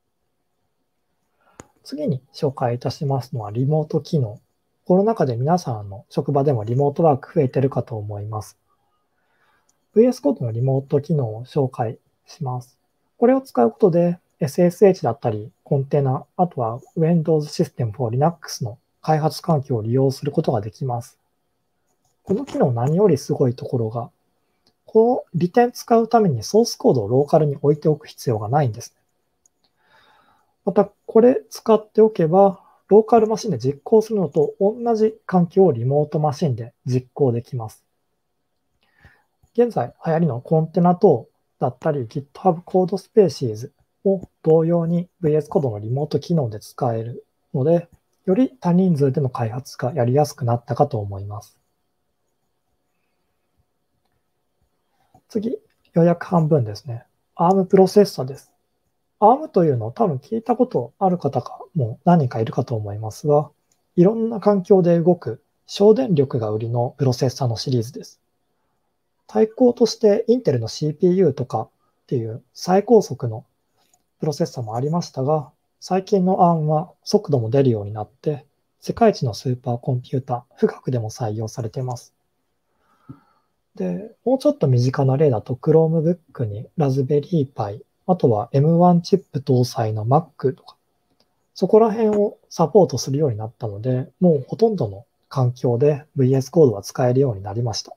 次に紹介いたしますのはリモート機能。コロナ禍で皆さんの職場でもリモートワーク増えてるかと思います。VS Code のリモート機能を紹介します。これを使うことで SSH だったりコンテナ、あとは Windows System for Linux の開発環境を利用することができます。この機能何よりすごいところが、この利点使うためにソースコードをローカルに置いておく必要がないんですね。また、これ使っておけば、ローカルマシンで実行するのと同じ環境をリモートマシンで実行できます。現在流行りのコンテナ等だったり GitHub Code Spaces を同様に VS Code のリモート機能で使えるので、より多人数での開発がやりやすくなったかと思います。次、予約半分ですね。ARM プロセッサです。ARM というのを多分聞いたことある方がもう何人かいるかと思いますが、いろんな環境で動く省電力が売りのプロセッサのシリーズです。対抗としてインテルの CPU とかっていう最高速のプロセッサもありましたが、最近の ARM は速度も出るようになって、世界一のスーパーコンピュータ、富岳でも採用されています。で、もうちょっと身近な例だと Chromebook にラズベリーパイ、あとは M1 チップ搭載の Mac とか、そこら辺をサポートするようになったので、もうほとんどの環境で VS Code は使えるようになりました。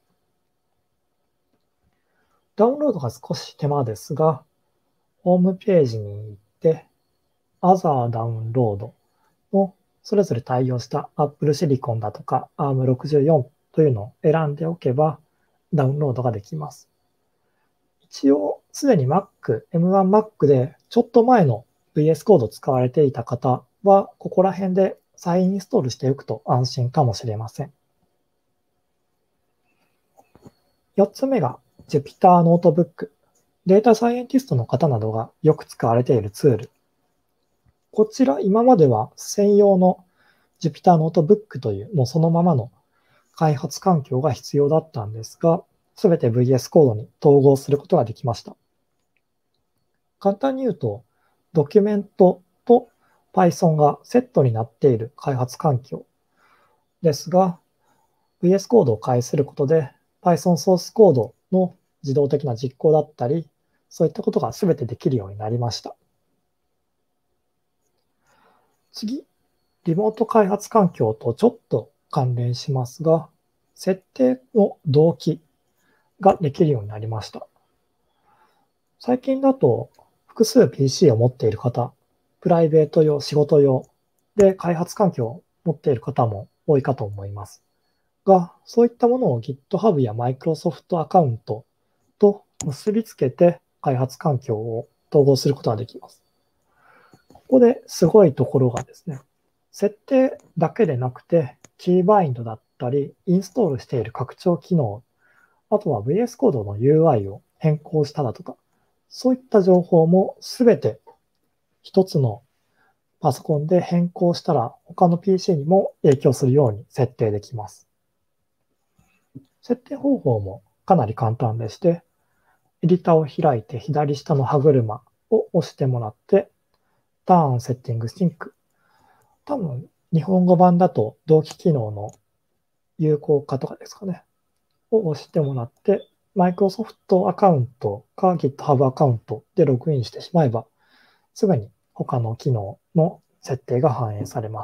ダウンロードが少し手間ですが、ホームページに行って、Other ダウンロードのそれぞれ対応した Apple Silicon だとか ARM64 というのを選んでおけばダウンロードができます。一応、すでに M1Mac でちょっと前の VS Code を使われていた方は、ここら辺で再インストールしておくと安心かもしれません。4つ目が Jupyter Notebook。データサイエンティストの方などがよく使われているツール。こちら、今までは専用の Jupyter Notebook というもうそのままの開発環境が必要だったんですが、すべて VS Code に統合することができました。簡単に言うと、ドキュメントと Python がセットになっている開発環境ですが、VS Code を介することで Python ソースコードの自動的な実行だったり、そういったことがすべてできるようになりました。次、リモート開発環境とちょっと関連しますが、設定の同期ができるようになりました。最近だと複数 PC を持っている方、プライベート用、仕事用で開発環境を持っている方も多いかと思います。が、そういったものを GitHub や Microsoft アカウントと結びつけて開発環境を統合することができます。ここですごいところがですね、設定だけでなくて、キーバインドだったり、インストールしている拡張機能、あとは VS Code の UI を変更しただとか、そういった情報もすべて一つのパソコンで変更したら他の PC にも影響するように設定できます。設定方法もかなり簡単でして、エディターを開いて左下の歯車を押してもらって、ターンセッティングシンク。多分、日本語版だと同期機能の有効化とかですかね。を押してもらって、Microsoft アカウントか GitHub アカウントでログインしてしまえば、すぐに他の機能の設定が反映されます。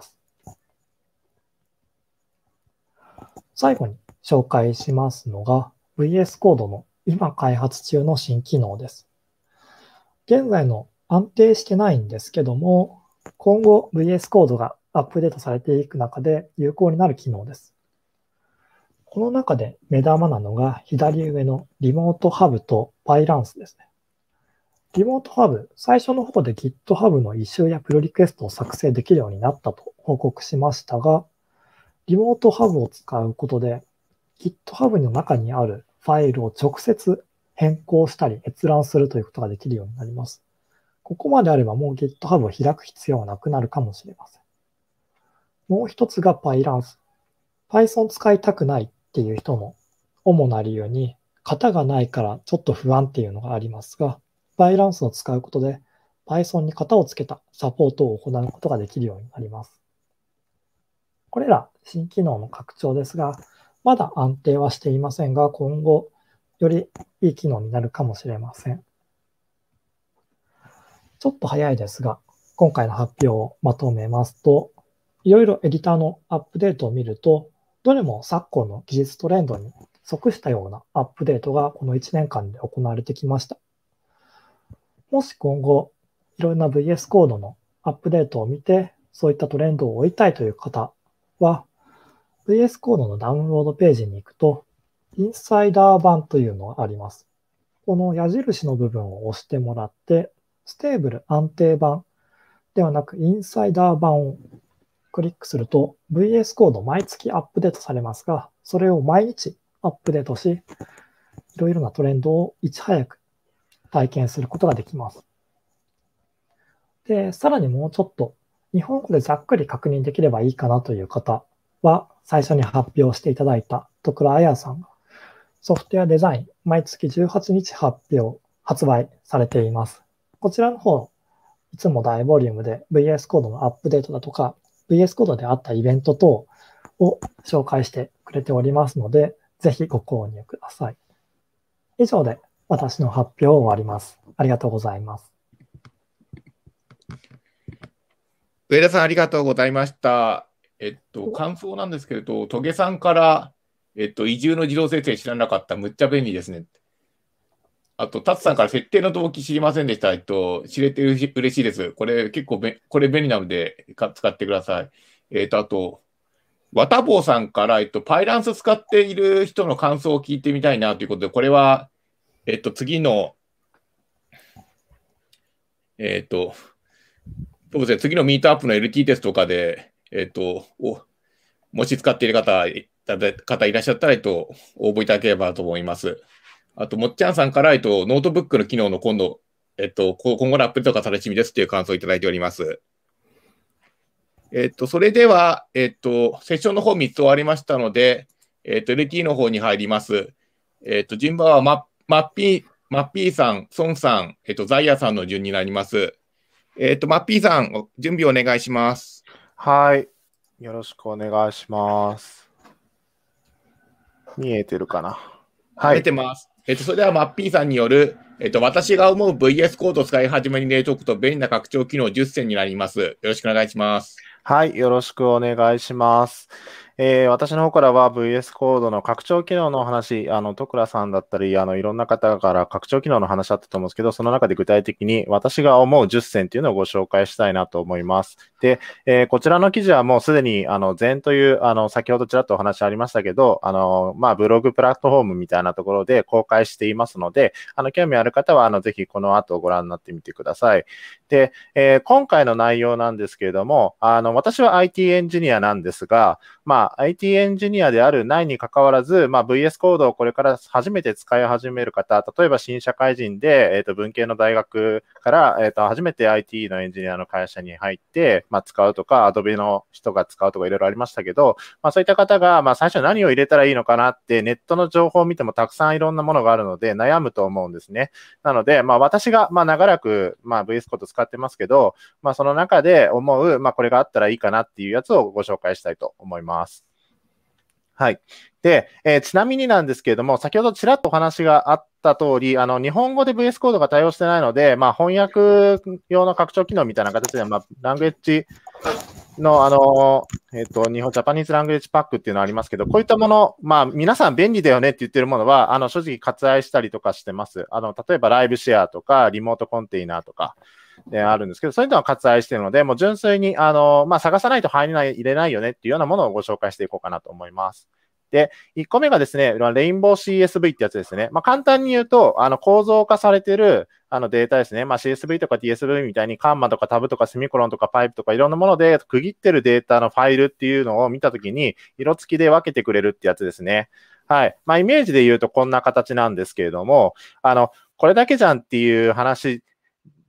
最後に紹介しますのが VS Code の今開発中の新機能です。現在の安定してないんですけども、今後 VS Code がアップデートされていく中で有効になる機能です。この中で目玉なのが左上のリモートハブと PyLance ですね。リモートハブ、最初の方で GitHub のイシューやプルリクエストを作成できるようになったと報告しましたが、リモートハブを使うことで GitHub の中にあるファイルを直接変更したり閲覧するということができるようになります。 ここまであればもう GitHub を開く必要はなくなるかもしれません。もう一つが PyLance。Python 使いたくないっていう人の主な理由に、型がないからちょっと不安っていうのがありますが、PyLance を使うことで Python に型をつけたサポートを行うことができるようになります。これら新機能の拡張ですが、まだ安定はしていませんが、今後よりいい機能になるかもしれません。ちょっと早いですが、今回の発表をまとめますと、いろいろエディターのアップデートを見ると、どれも昨今の技術トレンドに即したようなアップデートがこの1年間で行われてきました。もし今後、いろんな VS コードのアップデートを見て、そういったトレンドを追いたいという方は、VS コードのダウンロードページに行くと、インサイダー版というのがあります。この矢印の部分を押してもらって、ステーブル安定版ではなくインサイダー版をクリックすると VS コード毎月アップデートされますが、それを毎日アップデートし、いろいろなトレンドをいち早く体験することができます。で、さらにもうちょっと日本語でざっくり確認できればいいかなという方は、最初に発表していただいた戸倉彩さんがソフトウェアデザイン毎月18日発売されています。こちらの方、いつも大ボリュームで VS コードのアップデートだとか、VS コードであったイベント等を紹介してくれておりますので、ぜひご購入ください。以上で私の発表を終わります。ありがとうございます。 上田さん、ありがとうございました。感想なんですけれど、トゲさんから、移住の自動生成知らなかった、むっちゃ便利ですね。あと、タツさんから設定の動機知りませんでした。知れて嬉しいです。これ結構これ便利なので使ってください。あと、ワタボーさんから、パイランス使っている人の感想を聞いてみたいなということで、これは、次の、そうですね、次のミートアップの LT テストとかで、もし使っている方いらっしゃったら、応募いただければと思います。あと、もっちゃんさんから、ノートブックの機能の今後のアップデートが楽しみですという感想をいただいております。それでは、セッションの方3つ終わりましたので、LT の方に入ります。順番はマッピーさん、ソンさん、ザイヤさんの順になります。マッピーさん、準備お願いします。 はい。よろしくお願いします。見えてるかな？ はい。見えてます。それではマッピーさんによる、私が思う VS コードを使い始めに入れておくと便利な拡張機能10選になります。よろしくお願いします。 はい。よろしくお願いします。私の方からは VS コードの拡張機能の話、戸倉さんだったり、いろんな方から拡張機能の話あったと思うんですけど、その中で具体的に私が思う10選っていうのをご紹介したいなと思います。で、こちらの記事はもうすでに、Zen という、先ほどちらっとお話ありましたけど、ブログプラットフォームみたいなところで公開していますので、興味ある方は、ぜひこの後ご覧になってみてください。で、今回の内容なんですけれども、私は IT エンジニアなんですが、IT エンジニアであるないに関わらず、VS コードをこれから初めて使い始める方、例えば新社会人で、文系の大学から、初めて IT のエンジニアの会社に入って、使うとか、Adobe の人が使うとかいろいろありましたけど、そういった方が、最初何を入れたらいいのかなって、ネットの情報を見てもたくさんいろんなものがあるので、悩むと思うんですね。なので、私が、長らく、VS コード使ってますけど、その中で思う、これがあったらいいかなっていうやつをご紹介したいと思います。はい。で、ちなみになんですけれども、先ほどちらっとお話があった通り、日本語で VS コードが対応してないので、翻訳用の拡張機能みたいな形で、ラングエッジの、ジャパニーズラングエッジパックっていうのありますけど、こういったもの、皆さん便利だよねって言ってるものは、正直割愛したりとかしてます。例えばライブシェアとか、リモートコンテイナーとか、あるんですけど、そういうのは割愛しているので、もう純粋に、探さないと入れないよねっていうようなものをご紹介していこうかなと思います。で、1個目がですね、レインボー CSV ってやつですね。簡単に言うと、構造化されているデータですね。CSV とか DSV みたいにカンマとかタブとかセミコロンとかパイプとかいろんなもので区切ってるデータのファイルっていうのを見たときに、色付きで分けてくれるってやつですね。はい。イメージで言うとこんな形なんですけれども、これだけじゃんっていう話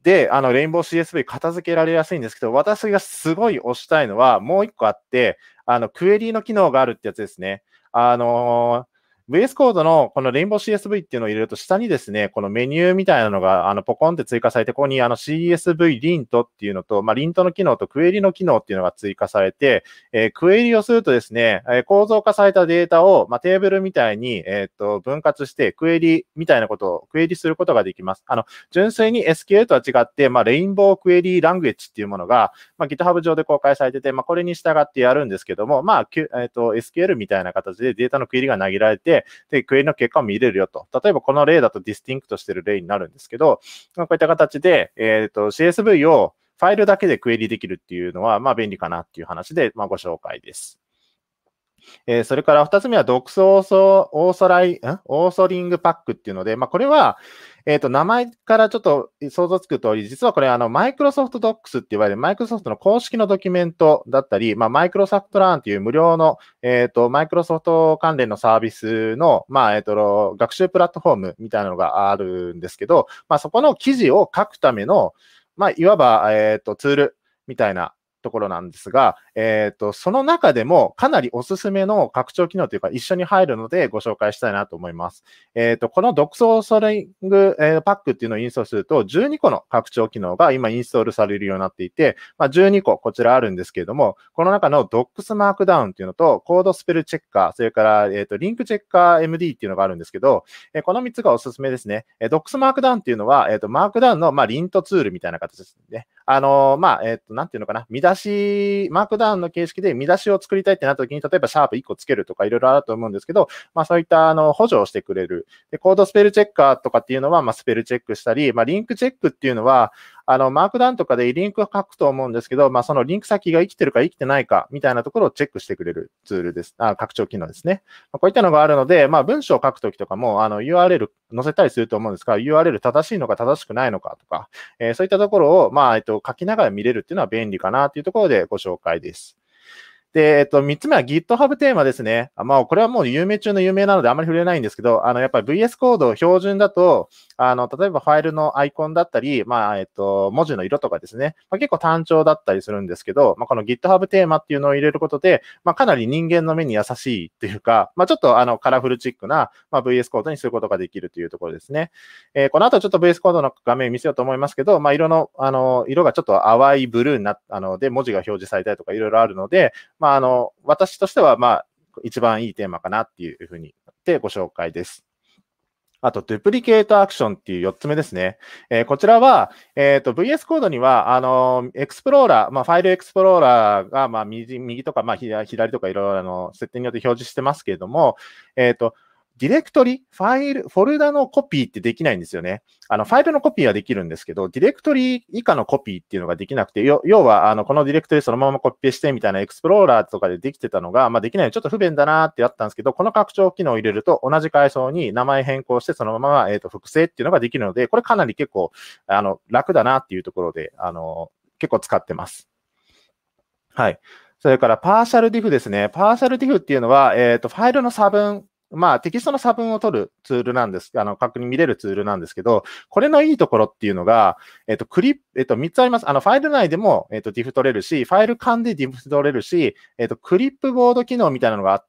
で、レインボー CSV 片付けられやすいんですけど、私がすごい推したいのは、もう一個あって、クエリの機能があるってやつですね。VS コードのこのレインボー CSV っていうのを入れると、下にですね、このメニューみたいなのが、ポコンって追加されて、ここにCSV リントっていうのと、リントの機能とクエリの機能っていうのが追加されて、クエリをするとですね、構造化されたデータを、テーブルみたいに、分割して、クエリみたいなことを、クエリすることができます。純粋に SQL とは違って、レインボークエリラングエッジっていうものが、GitHub 上で公開されてて、これに従ってやるんですけども、SQL みたいな形でデータのクエリが投げられて、で、クエリの結果を見れるよと。例えばこの例だとディスティンクトしてる例になるんですけど、こういった形で、CSV をファイルだけでクエリできるっていうのは、便利かなっていう話で、ご紹介です。それから2つ目は Docs オーソリングパックっていうので、これは、名前からちょっと想像つく通り、実はこれMicrosoft Docs って言われる Microsoft の公式のドキュメントだったり、Microsoft Learn っていう無料の、Microsoft 関連のサービスの、学習プラットフォームみたいなのがあるんですけど、そこの記事を書くための、いわば、ツールみたいなところなんですが、その中でもかなりおすすめの拡張機能というか一緒に入るのでご紹介したいなと思います。この Docs オーソリングパックっていうのをインストールすると12個の拡張機能が今インストールされるようになっていて、12個こちらあるんですけれども、この中の Docs マークダウンっていうのとコードスペルチェッカー、それからリンクチェッカー MD っていうのがあるんですけど、この3つがおすすめですね。Docs マークダウンっていうのは、マークダウンのリントツールみたいな形ですね。なんていうのかな、見出し、マークダウンの形式で見出しを作りたいってなった時に、例えばシャープ1個つけるとかいろいろあると思うんですけど、そういった補助をしてくれる。で、コードスペルチェッカーとかっていうのは、スペルチェックしたり、リンクチェックっていうのは、マークダウンとかでリンクを書くと思うんですけど、そのリンク先が生きてるか生きてないかみたいなところをチェックしてくれるツールです。拡張機能ですね。こういったのがあるので、文章を書くときとかも、URL 載せたりすると思うんですが、URL 正しいのか正しくないのかとか、そういったところを、書きながら見れるっていうのは便利かなというところでご紹介です。で、3つ目は GitHub テーマですね。これはもう有名中の有名なのであまり触れないんですけど、やっぱり VS コード標準だと、例えばファイルのアイコンだったり、文字の色とかですね、結構単調だったりするんですけど、この GitHub テーマっていうのを入れることで、かなり人間の目に優しいっていうか、ちょっとカラフルチックな、VS コードにすることができるというところですね。この後ちょっと VS コードの画面見せようと思いますけど、色がちょっと淡いブルーになったので、文字が表示されたりとかいろいろあるので、私としては、一番いいテーマかなっていうふうに言ってご紹介です。あと、デュプリケートアクションっていう4つ目ですね。こちらは、VS コードには、エクスプローラー、ファイルエクスプローラーが、右とか、左とかいろいろ設定によって表示してますけれども、ディレクトリ、フォルダのコピーってできないんですよね。ファイルのコピーはできるんですけど、ディレクトリ以下のコピーっていうのができなくて、要は、このディレクトリそのままコピペしてみたいなエクスプローラーとかでできてたのが、できないのでちょっと不便だなってあったんですけど、この拡張機能を入れると同じ階層に名前変更してそのまま、複製っていうのができるので、これかなり結構、楽だなっていうところで、結構使ってます。はい。それから、パーシャルディフですね。パーシャルディフっていうのは、ファイルの差分、テキストの差分を取るツールなんです。確認見れるツールなんですけど、これのいいところっていうのが、3つあります。ファイル内でも、ディフ取れるし、ファイル間でディフ取れるし、クリップボード機能みたいなのがあって、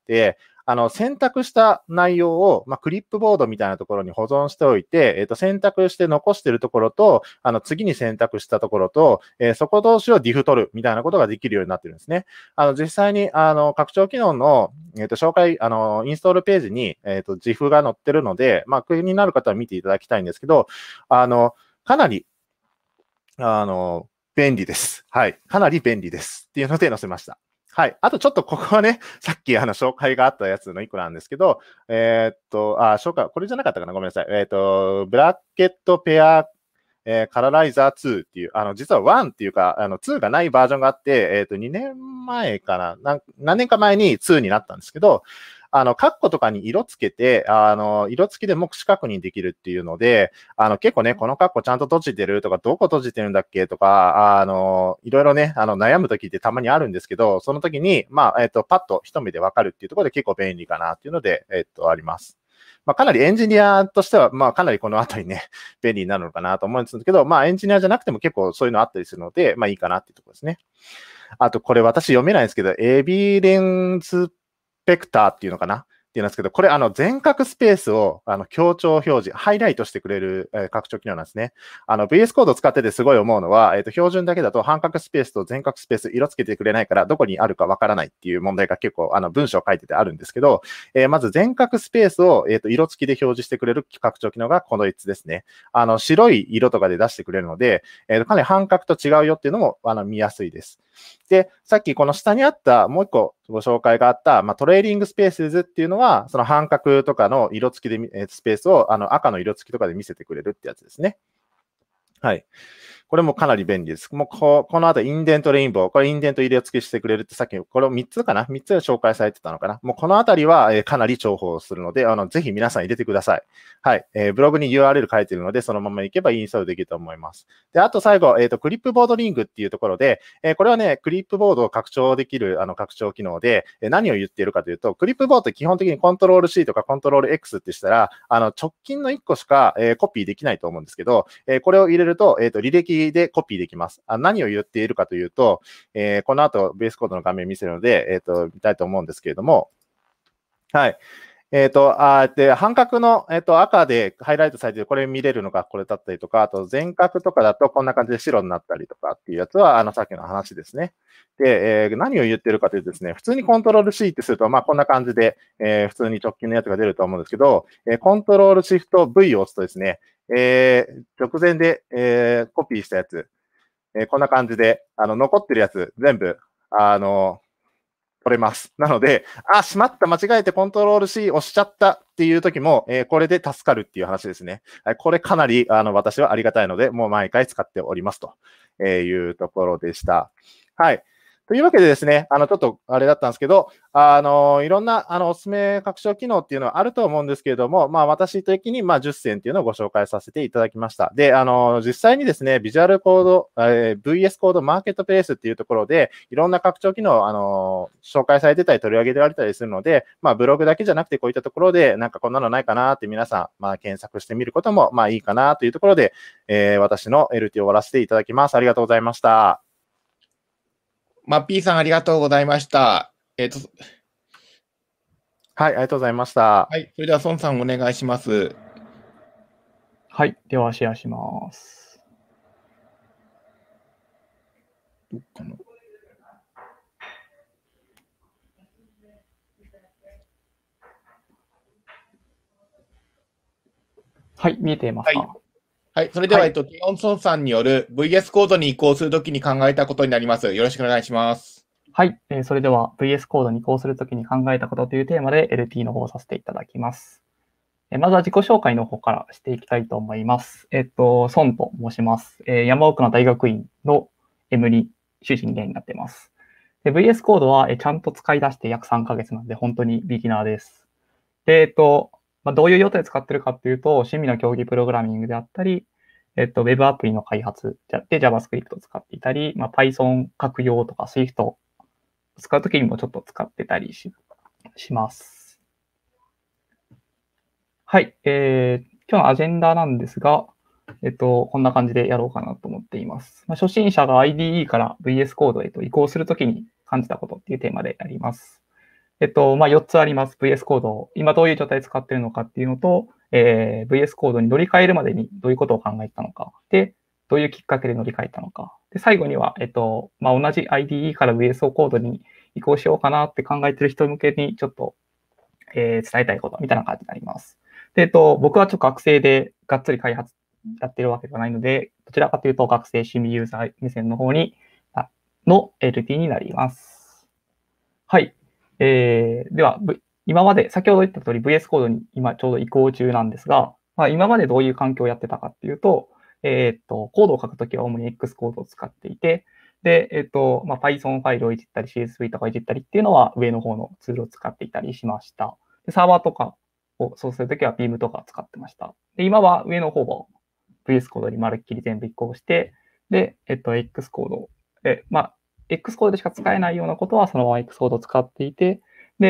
選択した内容を、クリップボードみたいなところに保存しておいて、選択して残しているところと、次に選択したところと、そこ同士をディフ取るみたいなことができるようになってるんですね。実際に、拡張機能の、紹介、インストールページに、GIF が載ってるので、気になる方は見ていただきたいんですけど、かなり、便利です。はい。かなり便利です。っていうので載せました。はい。あとちょっとここはね、さっき紹介があったやつの一個なんですけど、紹介、これじゃなかったかなごめんなさい。ブラケットペア、カラライザー2っていう、実は1っていうか、2がないバージョンがあって、2年前かな、何年か前に2になったんですけど、カッコとかに色つけて、色付きで目視確認できるっていうので、結構ね、このカッコちゃんと閉じてるとか、どこ閉じてるんだっけとか、いろいろね、悩むときってたまにあるんですけど、その時に、パッと一目でわかるっていうところで結構便利かなっていうので、あります。 かなりエンジニアとしては、かなりこのあたりね、便利になるのかなと思うんですけど、エンジニアじゃなくても結構そういうのあったりするので、いいかなっていうところですね。あと、これ私読めないんですけど、エビレンスペクターっていうのかなっていうんですけど、これ全角スペースを強調表示、ハイライトしてくれる拡張機能なんですね。VS コードを使っててすごい思うのは、標準だけだと半角スペースと全角スペース色付けてくれないから、どこにあるかわからないっていう問題が結構文章を書いててあるんですけど、まず全角スペースを色付きで表示してくれる拡張機能がこの3つですね。白い色とかで出してくれるので、かなり半角と違うよっていうのも見やすいです。で、さっきこの下にあったもう一個ご紹介があった、トレーリングスペースズっていうのは、その半角とかの色付きで、スペースを赤の色付きとかで見せてくれるってやつですね。はい。これもかなり便利です。もうこの後、インデントレインボー。これインデント色付けしてくれるってさっき、これを3つかな ?3 つで紹介されてたのかな。もうこのあたりはかなり重宝するので、ぜひ皆さん入れてください。はい。ブログに URL 書いてるので、そのまま行けばインストールできると思います。で、あと最後、クリップボードリングっていうところで、これはね、クリップボードを拡張できる拡張機能で、何を言っているかというと、クリップボードって基本的にコントロール C とかコントロール X ってしたら、直近の1個しかコピーできないと思うんですけど、これを入れると、履歴でコピーできます。何を言っているかというと、この後、ベースコードの画面見せるので、見たいと思うんですけれども、はい。で、半角の、赤でハイライトされている、これ見れるのがこれだったりとか、あと全角とかだとこんな感じで白になったりとかっていうやつは、さっきの話ですね。で、何を言ってるかというとですね、普通にコントロール C ってすると、こんな感じで、普通に直近のやつが出ると思うんですけど、コントロールシフト V を押すとですね、直前で、コピーしたやつ、こんな感じで、残ってるやつ全部、取れます。なので、しまった、間違えてコントロール C 押しちゃったっていう時も、これで助かるっていう話ですね。これかなり、私はありがたいので、もう毎回使っておりますというところでした。はい。というわけでですね、ちょっとあれだったんですけど、いろんな、おすすめ拡張機能っていうのはあると思うんですけれども、私的に、10選っていうのをご紹介させていただきました。で、実際にですね、ビジュアルコード、VS コードマーケットプレイスっていうところで、いろんな拡張機能、紹介されてたり取り上げられたりするので、ブログだけじゃなくてこういったところで、なんかこんなのないかなって皆さん、検索してみることも、いいかなというところで、私の LT を終わらせていただきます。ありがとうございました。 P さんありがとうございました。 はい、ありがとうございました。 はい、それでは孫さんお願いします。 はい、ではシェアします。 どっかな。 はい、見えていますか？ はい、それでは、キヨンソンさんによる VS コードに移行するときに考えたことになります。よろしくお願いします。 はい、それでは VS コードに移行するときに考えたことというテーマで LT の方をさせていただきます。まずは自己紹介の方からしていきたいと思います。孫と申します。山奥の大学院の M2 主人源になっています。で VS コードはちゃんと使い出して約3ヶ月なので本当にビギナーです。で、どういう用途で使ってるかっていうと、趣味の競技プログラミングであったり、ウェブアプリの開発で JavaScript を使っていたり、Python 書く用とか Swift を使うときにもちょっと使ってたりします。はい、今日のアジェンダなんですが、こんな感じでやろうかなと思っています。初心者が IDE から VS コードへと移行するときに感じたことっていうテーマでやります。4つあります。VS コードを今どういう状態で使っているのかっていうのと、VS コードに乗り換えるまでにどういうことを考えたのか。で、どういうきっかけで乗り換えたのか。で、最後には、同じ IDE から VS コードに移行しようかなって考えている人向けにちょっと、伝えたいことみたいな感じになります。で、僕はちょっと学生でがっつり開発やってるわけではないので、どちらかというと学生趣味ユーザー目線の方にの LT になります。はい。では、今まで、先ほど言った通り VS コードに今ちょうど移行中なんですが、今までどういう環境をやってたかっていうと、コードを書くときは主に X コードを使っていて、で、Python ファイルをいじったり CSV とかいじったりっていうのは上の方のツールを使っていたりしました。でサーバーとかをそうするときは Beam とか使ってました。で、今は上の方を VS コードにまるっきり全部移行して、で、X コードX コードでしか使えないようなことはそのまま X コードを使っていて、で、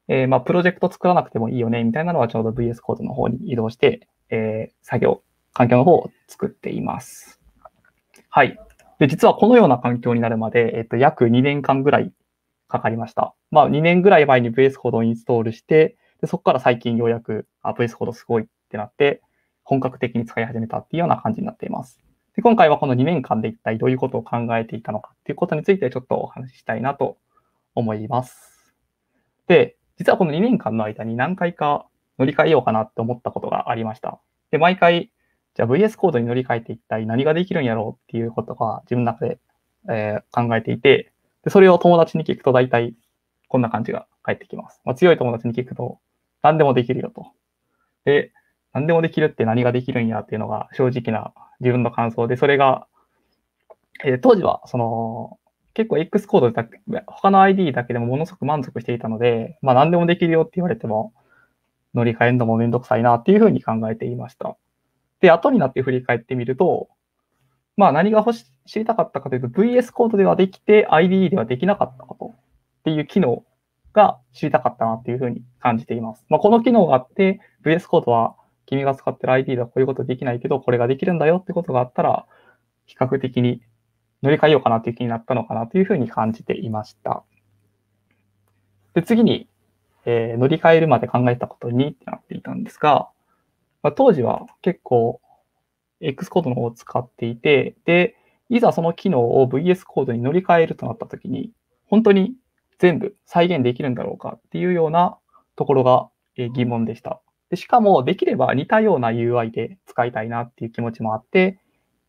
プロジェクト作らなくてもいいよね、みたいなのはちょうど VS コードの方に移動して、作業、環境の方を作っています。はい。で、実はこのような環境になるまで、約2年間ぐらいかかりました。2年ぐらい前に VS コードをインストールして、でそこから最近ようやく、VS コードすごいってなって、本格的に使い始めたっていうような感じになっています。で、今回はこの2年間で一体どういうことを考えていたのかっていうことについてちょっとお話ししたいなと思います。で、実はこの2年間の間に何回か乗り換えようかなって思ったことがありました。で、毎回、じゃあ VS コードに乗り換えて一体何ができるんやろうっていうことが自分の中で、考えていて、でそれを友達に聞くと大体こんな感じが返ってきます。強い友達に聞くと何でもできるよと。で、何でもできるって何ができるんやっていうのが正直な自分の感想で、それが、当時は結構 X コードだけ、他の ID だけでもものすごく満足していたので、何でもできるよって言われても乗り換えるのもめんどくさいなっていうふうに考えていました。で、後になって振り返ってみると、何が知りたかったかというと、VS コードではできて IDE ではできなかったことっていう機能が知りたかったなっていうふうに感じています。この機能があって、VS コードは君が使ってる ID ではこういうことできないけど、これができるんだよってことがあったら、比較的に乗り換えようかなっていう気になったのかなというふうに感じていました。で、次に、乗り換えるまで考えたことにってなっていたんですが、当時は結構 X コードの方を使っていて、で、いざその機能を VS コードに乗り換えるとなったときに、本当に全部再現できるんだろうかっていうようなところが疑問でした。でしかも、できれば似たような UI で使いたいなっていう気持ちもあって、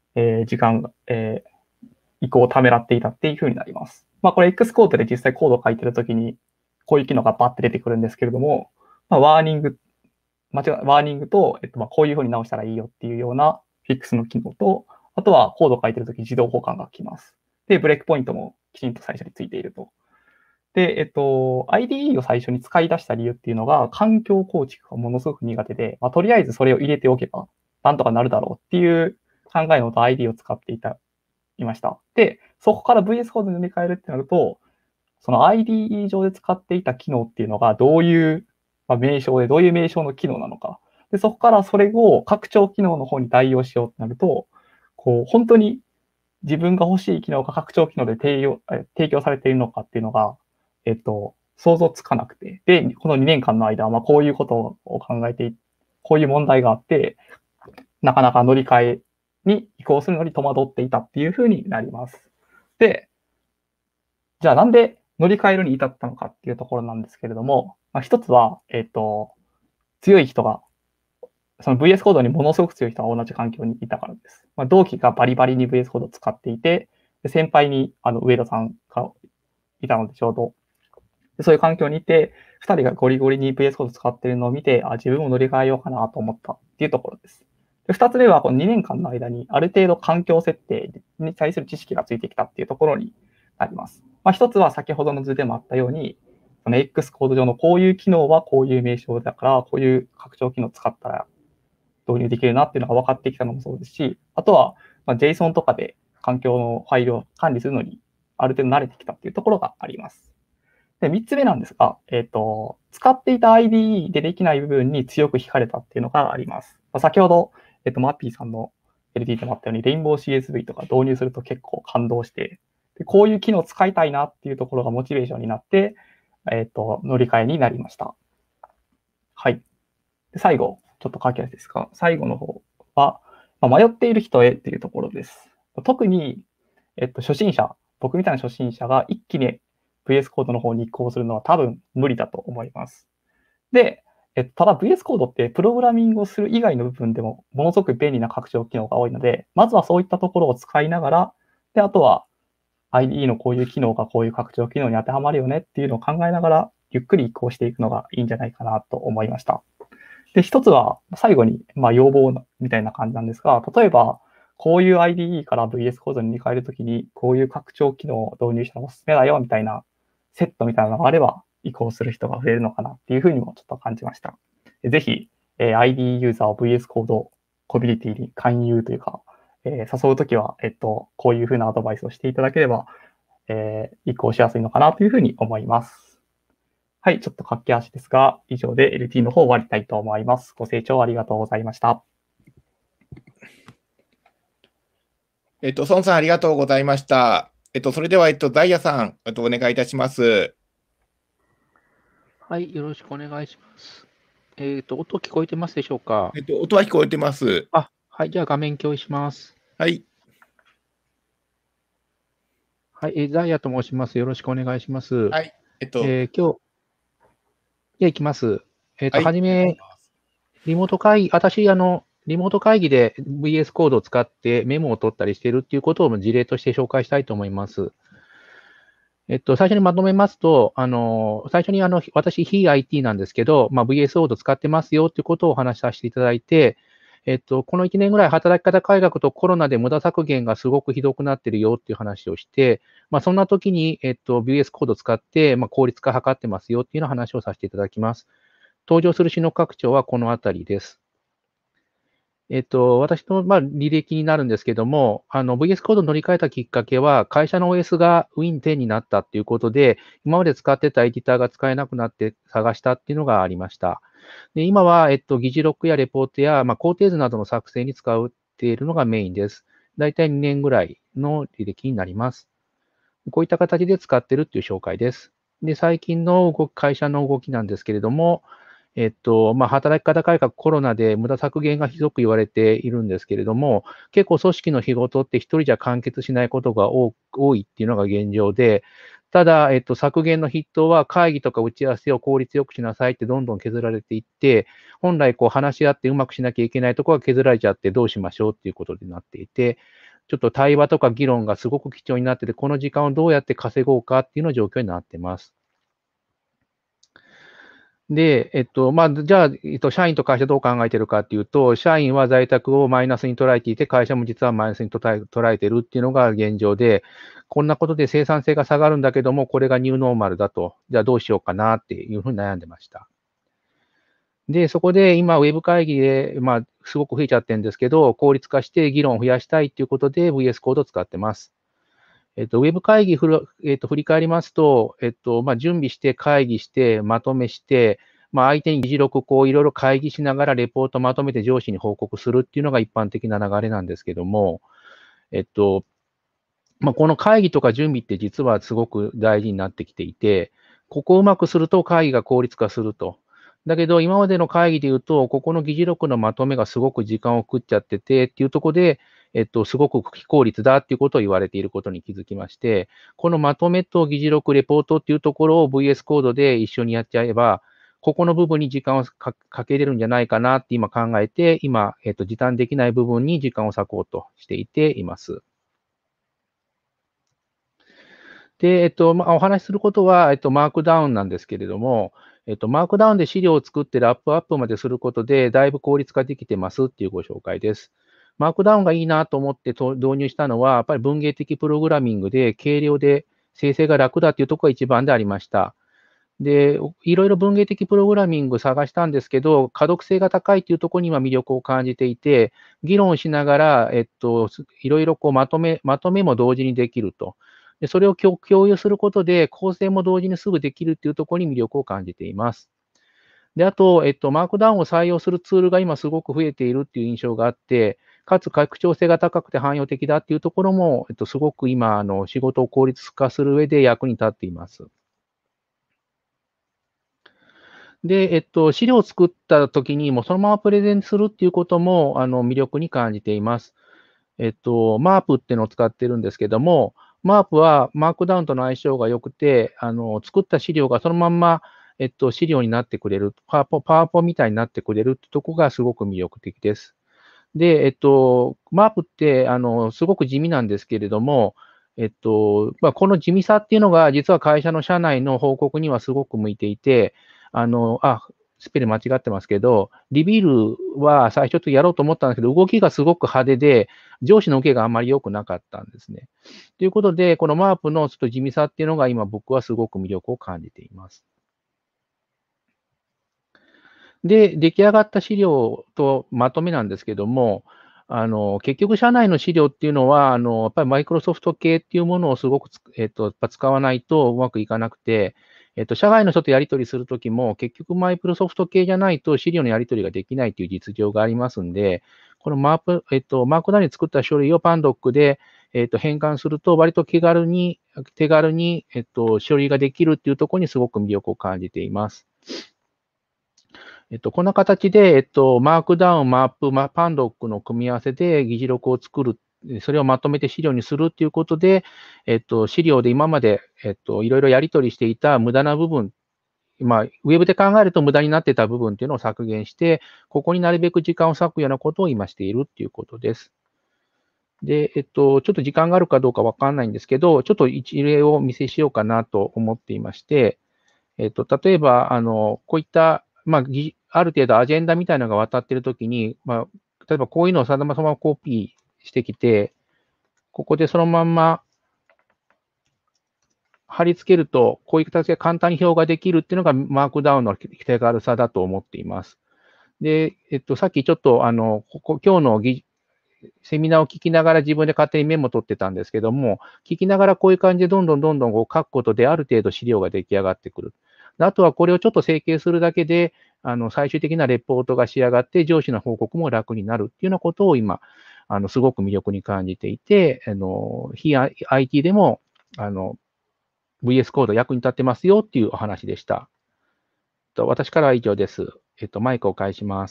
移行をためらっていたっていうふうになります。これ X コードで実際コードを書いてるときに、こういう機能がバッて出てくるんですけれども、ワーニングと、こういうふうに直したらいいよっていうようなフィックスの機能と、あとはコードを書いてるとき自動交換が来ます。で、ブレイクポイントもきちんと最初についていると。で、IDE を最初に使い出した理由っていうのが、環境構築がものすごく苦手で、とりあえずそれを入れておけば、なんとかなるだろうっていう考えのと IDE を使っていました。で、そこから VS コードに乗り換えるってなると、その IDE 上で使っていた機能っていうのがどういう名称で、どういう名称の機能なのか。で、そこからそれを拡張機能の方に代用しようってなると、本当に自分が欲しい機能が拡張機能で提供されているのかっていうのが、想像つかなくて。で、この2年間の間、こういうことを考えて、こういう問題があって、なかなか乗り換えに移行するのに戸惑っていたっていうふうになります。で、じゃあなんで乗り換えるに至ったのかっていうところなんですけれども、一つは、強い人が、その VS コードにものすごく強い人が同じ環境にいたからです。同期がバリバリに VS コードを使っていて、で先輩に上田さんがいたのでちょうど、でそういう環境にいて、2人がゴリゴリに VS コードを使っているのを見て、自分も乗り換えようかなと思ったっていうところです。で2つ目は、この2年間の間にある程度環境設定に対する知識がついてきたっていうところになります。一つは先ほどの図でもあったように、その X コード上のこういう機能はこういう名称だから、こういう拡張機能を使ったら導入できるなっていうのが分かってきたのもそうですし、あとは、JSON とかで環境のファイルを管理するのにある程度慣れてきたっていうところがあります。で、3つ目なんですが、使っていた IDE でできない部分に強く惹かれたっていうのがあります。先ほど、マッピーさんの LD でもあったように、レインボー CSV とか導入すると結構感動して、でこういう機能を使いたいなっていうところがモチベーションになって、乗り換えになりました。はい。で最後、ちょっと書き足ですが、最後の方は、迷っている人へっていうところです。特に、初心者、僕みたいな初心者が一気に VS コードの方に移行するのは多分無理だと思います。で、ただ VS コードってプログラミングをする以外の部分でもものすごく便利な拡張機能が多いので、まずはそういったところを使いながら、で、あとは IDE のこういう機能がこういう拡張機能に当てはまるよねっていうのを考えながら、ゆっくり移行していくのがいいんじゃないかなと思いました。で、一つは最後に、要望みたいな感じなんですが、例えば、こういう IDE から VS コードに変えるときに、こういう拡張機能を導入したらおすすめだよみたいなセットみたいなのがあれば、移行する人が増えるのかなっていうふうにもちょっと感じました。ぜひ、IDE ユーザーを VS コードコミュニティに勧誘というか、誘うときは、こういうふうなアドバイスをしていただければ、移行しやすいのかなというふうに思います。 はい、ちょっと駆け足ですが、以上で LT の方を終わりたいと思います。ご清聴ありがとうございました。 孫さんありがとうございました。それでは、ダイヤさん、お願いいたします。 はい、よろしくお願いします。音聞こえてますでしょうか？ 音は聞こえてます。 あ、はい、じゃあ画面共有します。 はい。 はい、ダイヤと申します。よろしくお願いします。 はい。 今日、じゃあ行きます。 はいはじめ、リモート会議、私、リモート会議で VS コードを使ってメモを取ったりしているっていうことを事例として紹介したいと思います。最初にまとめますと、最初に私、非 IT なんですけど、VS コード使ってますよっていうことをお話しさせていただいて、この1年ぐらい働き方改革とコロナで無駄削減がすごくひどくなってるよっていう話をして、そんな時に、VS コードを使って、効率化図ってますよっていうような話をさせていただきます。登場する首脳拡張はこのあたりです。私の、履歴になるんですけども、VS コードを乗り換えたきっかけは、会社の OS が Win10 になったっていうことで、今まで使ってたエディターが使えなくなって探したっていうのがありました。で今は、議事録やレポートや、工程図などの作成に使っているのがメインです。だいたい2年ぐらいの履歴になります。こういった形で使っているっていう紹介です。で、最近の会社の動きなんですけれども、働き方改革、コロナで無駄削減がひどく言われているんですけれども、結構組織の仕事って一人じゃ完結しないことが多いっていうのが現状で、ただ、削減の筆頭は会議とか打ち合わせを効率よくしなさいってどんどん削られていって、本来話し合ってうまくしなきゃいけないところが削られちゃってどうしましょうっていうことになっていて、ちょっと対話とか議論がすごく貴重になってて、この時間をどうやって稼ごうかっていうの状況になってます。で、じゃあ、社員と会社どう考えているかっていうと、社員は在宅をマイナスに捉えていて、会社も実はマイナスに捉えているっていうのが現状で、こんなことで生産性が下がるんだけども、これがニューノーマルだと、じゃあどうしようかなっていうふうに悩んでました。で、そこで今、ウェブ会議で、すごく増えちゃってるんですけど、効率化して議論を増やしたいっていうことで VS コードを使ってます。ウェブ会議振り返りますと、準備して会議して、まとめして、相手に議事録、いろいろ会議しながらレポートまとめて上司に報告するっていうのが一般的な流れなんですけども、この会議とか準備って実はすごく大事になってきていて、ここをうまくすると会議が効率化すると。だけど、今までの会議で言うと、ここの議事録のまとめがすごく時間を食っちゃっててっていうところで、すごく非効率だっていうことを言われていることに気づきまして、このまとめと議事録、レポートっていうところを VS コードで一緒にやっちゃえば、ここの部分に時間をかけれるんじゃないかなって今考えて、今、時短できない部分に時間を割こうとしていています。で、お話しすることは、マークダウンなんですけれども、マークダウンで資料を作ってラップアップまですることで、だいぶ効率化できてますっていうご紹介です。マークダウンがいいなと思って導入したのは、やっぱり文芸的プログラミングで、軽量で生成が楽だっていうところが一番でありました。で、いろいろ文芸的プログラミング探したんですけど、可読性が高いっていうところには魅力を感じていて、議論しながら、いろいろまとめも同時にできると。でそれを共有することで、構成も同時にすぐできるっていうところに魅力を感じています。で、あと、マークダウンを採用するツールが今すごく増えているっていう印象があって、かつ拡張性が高くて汎用的だっていうところも、すごく今、仕事を効率化する上で役に立っています。で、資料を作ったときに、もうそのままプレゼンするっていうことも、魅力に感じています。マープっていうのを使ってるんですけども、マープはマークダウンとの相性が良くて、作った資料がそのまんま、資料になってくれる、パワポみたいになってくれるってとこがすごく魅力的です。で、マープって、すごく地味なんですけれども、この地味さっていうのが、実は会社の社内の報告にはすごく向いていて、スペル間違ってますけど、リビルは最初やろうと思ったんですけど、動きがすごく派手で、上司の受けがあんまり良くなかったんですね。ということで、このマープのちょっと地味さっていうのが今僕はすごく魅力を感じています。で、出来上がった資料とまとめなんですけども、結局社内の資料っていうのは、やっぱりマイクロソフト系っていうものをすごく使わないとうまくいかなくて、 社外の人とやり取りするときも、結局マイクロソフト系じゃないと資料のやり取りができないという実情がありますんで、このマークダウンに作った書類をパンドックで、変換すると、割と手軽に、処理ができるっていうところにすごく魅力を感じています。こんな形で、マークダウン、マップ、パンドックの組み合わせで議事録を作る、それをまとめて資料にするっていうことで、資料で今まで、いろいろやり取りしていた無駄な部分、ウェブで考えると無駄になってた部分っていうのを削減して、ここになるべく時間を割くようなことを今しているっていうことです。で、ちょっと時間があるかどうかわかんないんですけど、ちょっと一例をお見せしようかなと思っていまして、例えば、こういった、ある程度アジェンダみたいなのが渡っているときに、例えばこういうのをそのままコピーしてきて、ここでそのまんま貼り付けると、こういう形で簡単に表ができるっていうのがマークダウンの手軽さだと思っています。で、さっきちょっと、今日のセミナーを聞きながら自分で勝手にメモ取ってたんですけども、聞きながらこういう感じでどんどんこう書くことである程度資料が出来上がってくる。あとはこれをちょっと整形するだけで、最終的なレポートが仕上がって、上司の報告も楽になるっていうようなことを今、すごく魅力に感じていて、非 IT でも、VS コード役に立ってますよっていうお話でした。私からは以上です。マイクを返します。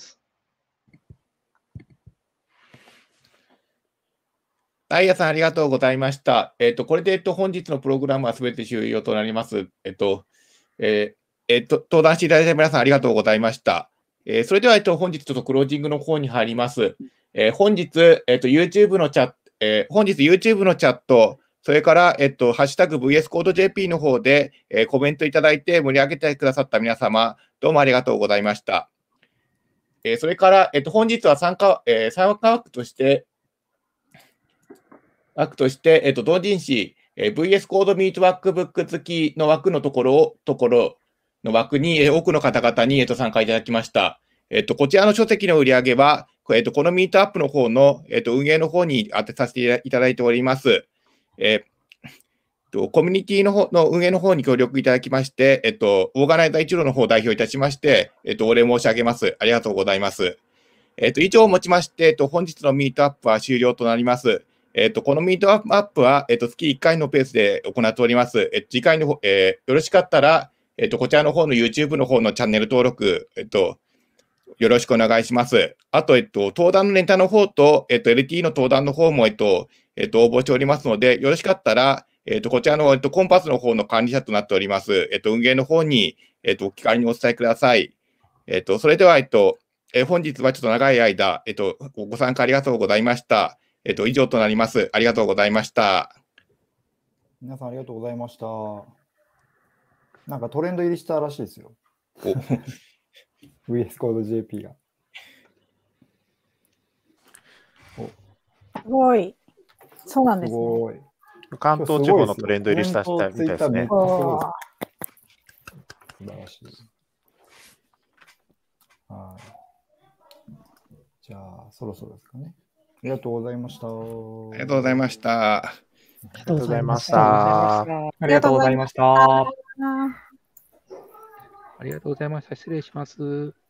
ダイヤさん、ありがとうございました。これで、本日のプログラムはすべて終了となります。登壇していただいた皆さん、ありがとうございました。それでは、本日ちょっとクロージングの方に入ります。本日、YouTube のチャット、それから、ハッシュタグ VS コード JP の方で、コメントいただいて盛り上げてくださった皆様、どうもありがとうございました。それから、本日は参加枠として、同人誌、VS コードミートワークブック付きの枠のところの枠に、多くの方々に、参加いただきました。こちらの書籍の売り上げは、このミートアップの方の、運営の方に当てさせていただいております。コミュニティの運営の方に協力いただきまして、オーガナイザー一郎の方を代表いたしまして、お礼申し上げます。ありがとうございます。以上をもちまして、本日のミートアップは終了となります。このミートアップは、月1回のペースで行っております。次回の方、よろしかったら、こちらの方の YouTube の方のチャンネル登録、よろしくお願いします。あと、登壇のネタの方と、LT の登壇の方も、応募しておりますので、よろしかったら、こちらの、コンパスの方の管理者となっております、運営の方に、お気軽にお伝えください。それでは、本日はちょっと長い間、ご参加ありがとうございました。以上となります。ありがとうございました。 皆さんありがとうございました。なんかトレンド入りしたらしいですよ。VS コード JP が。 すごい。そうなんですね。 すごい。 関東地方のトレンド入りしたみたいですね。 素晴らしい。はい。じゃあ、そろそろですかね。ありがとうございました。 ありがとうございました。 ありがとうございました。 ありがとうございました。 ありがとうございました。失礼します。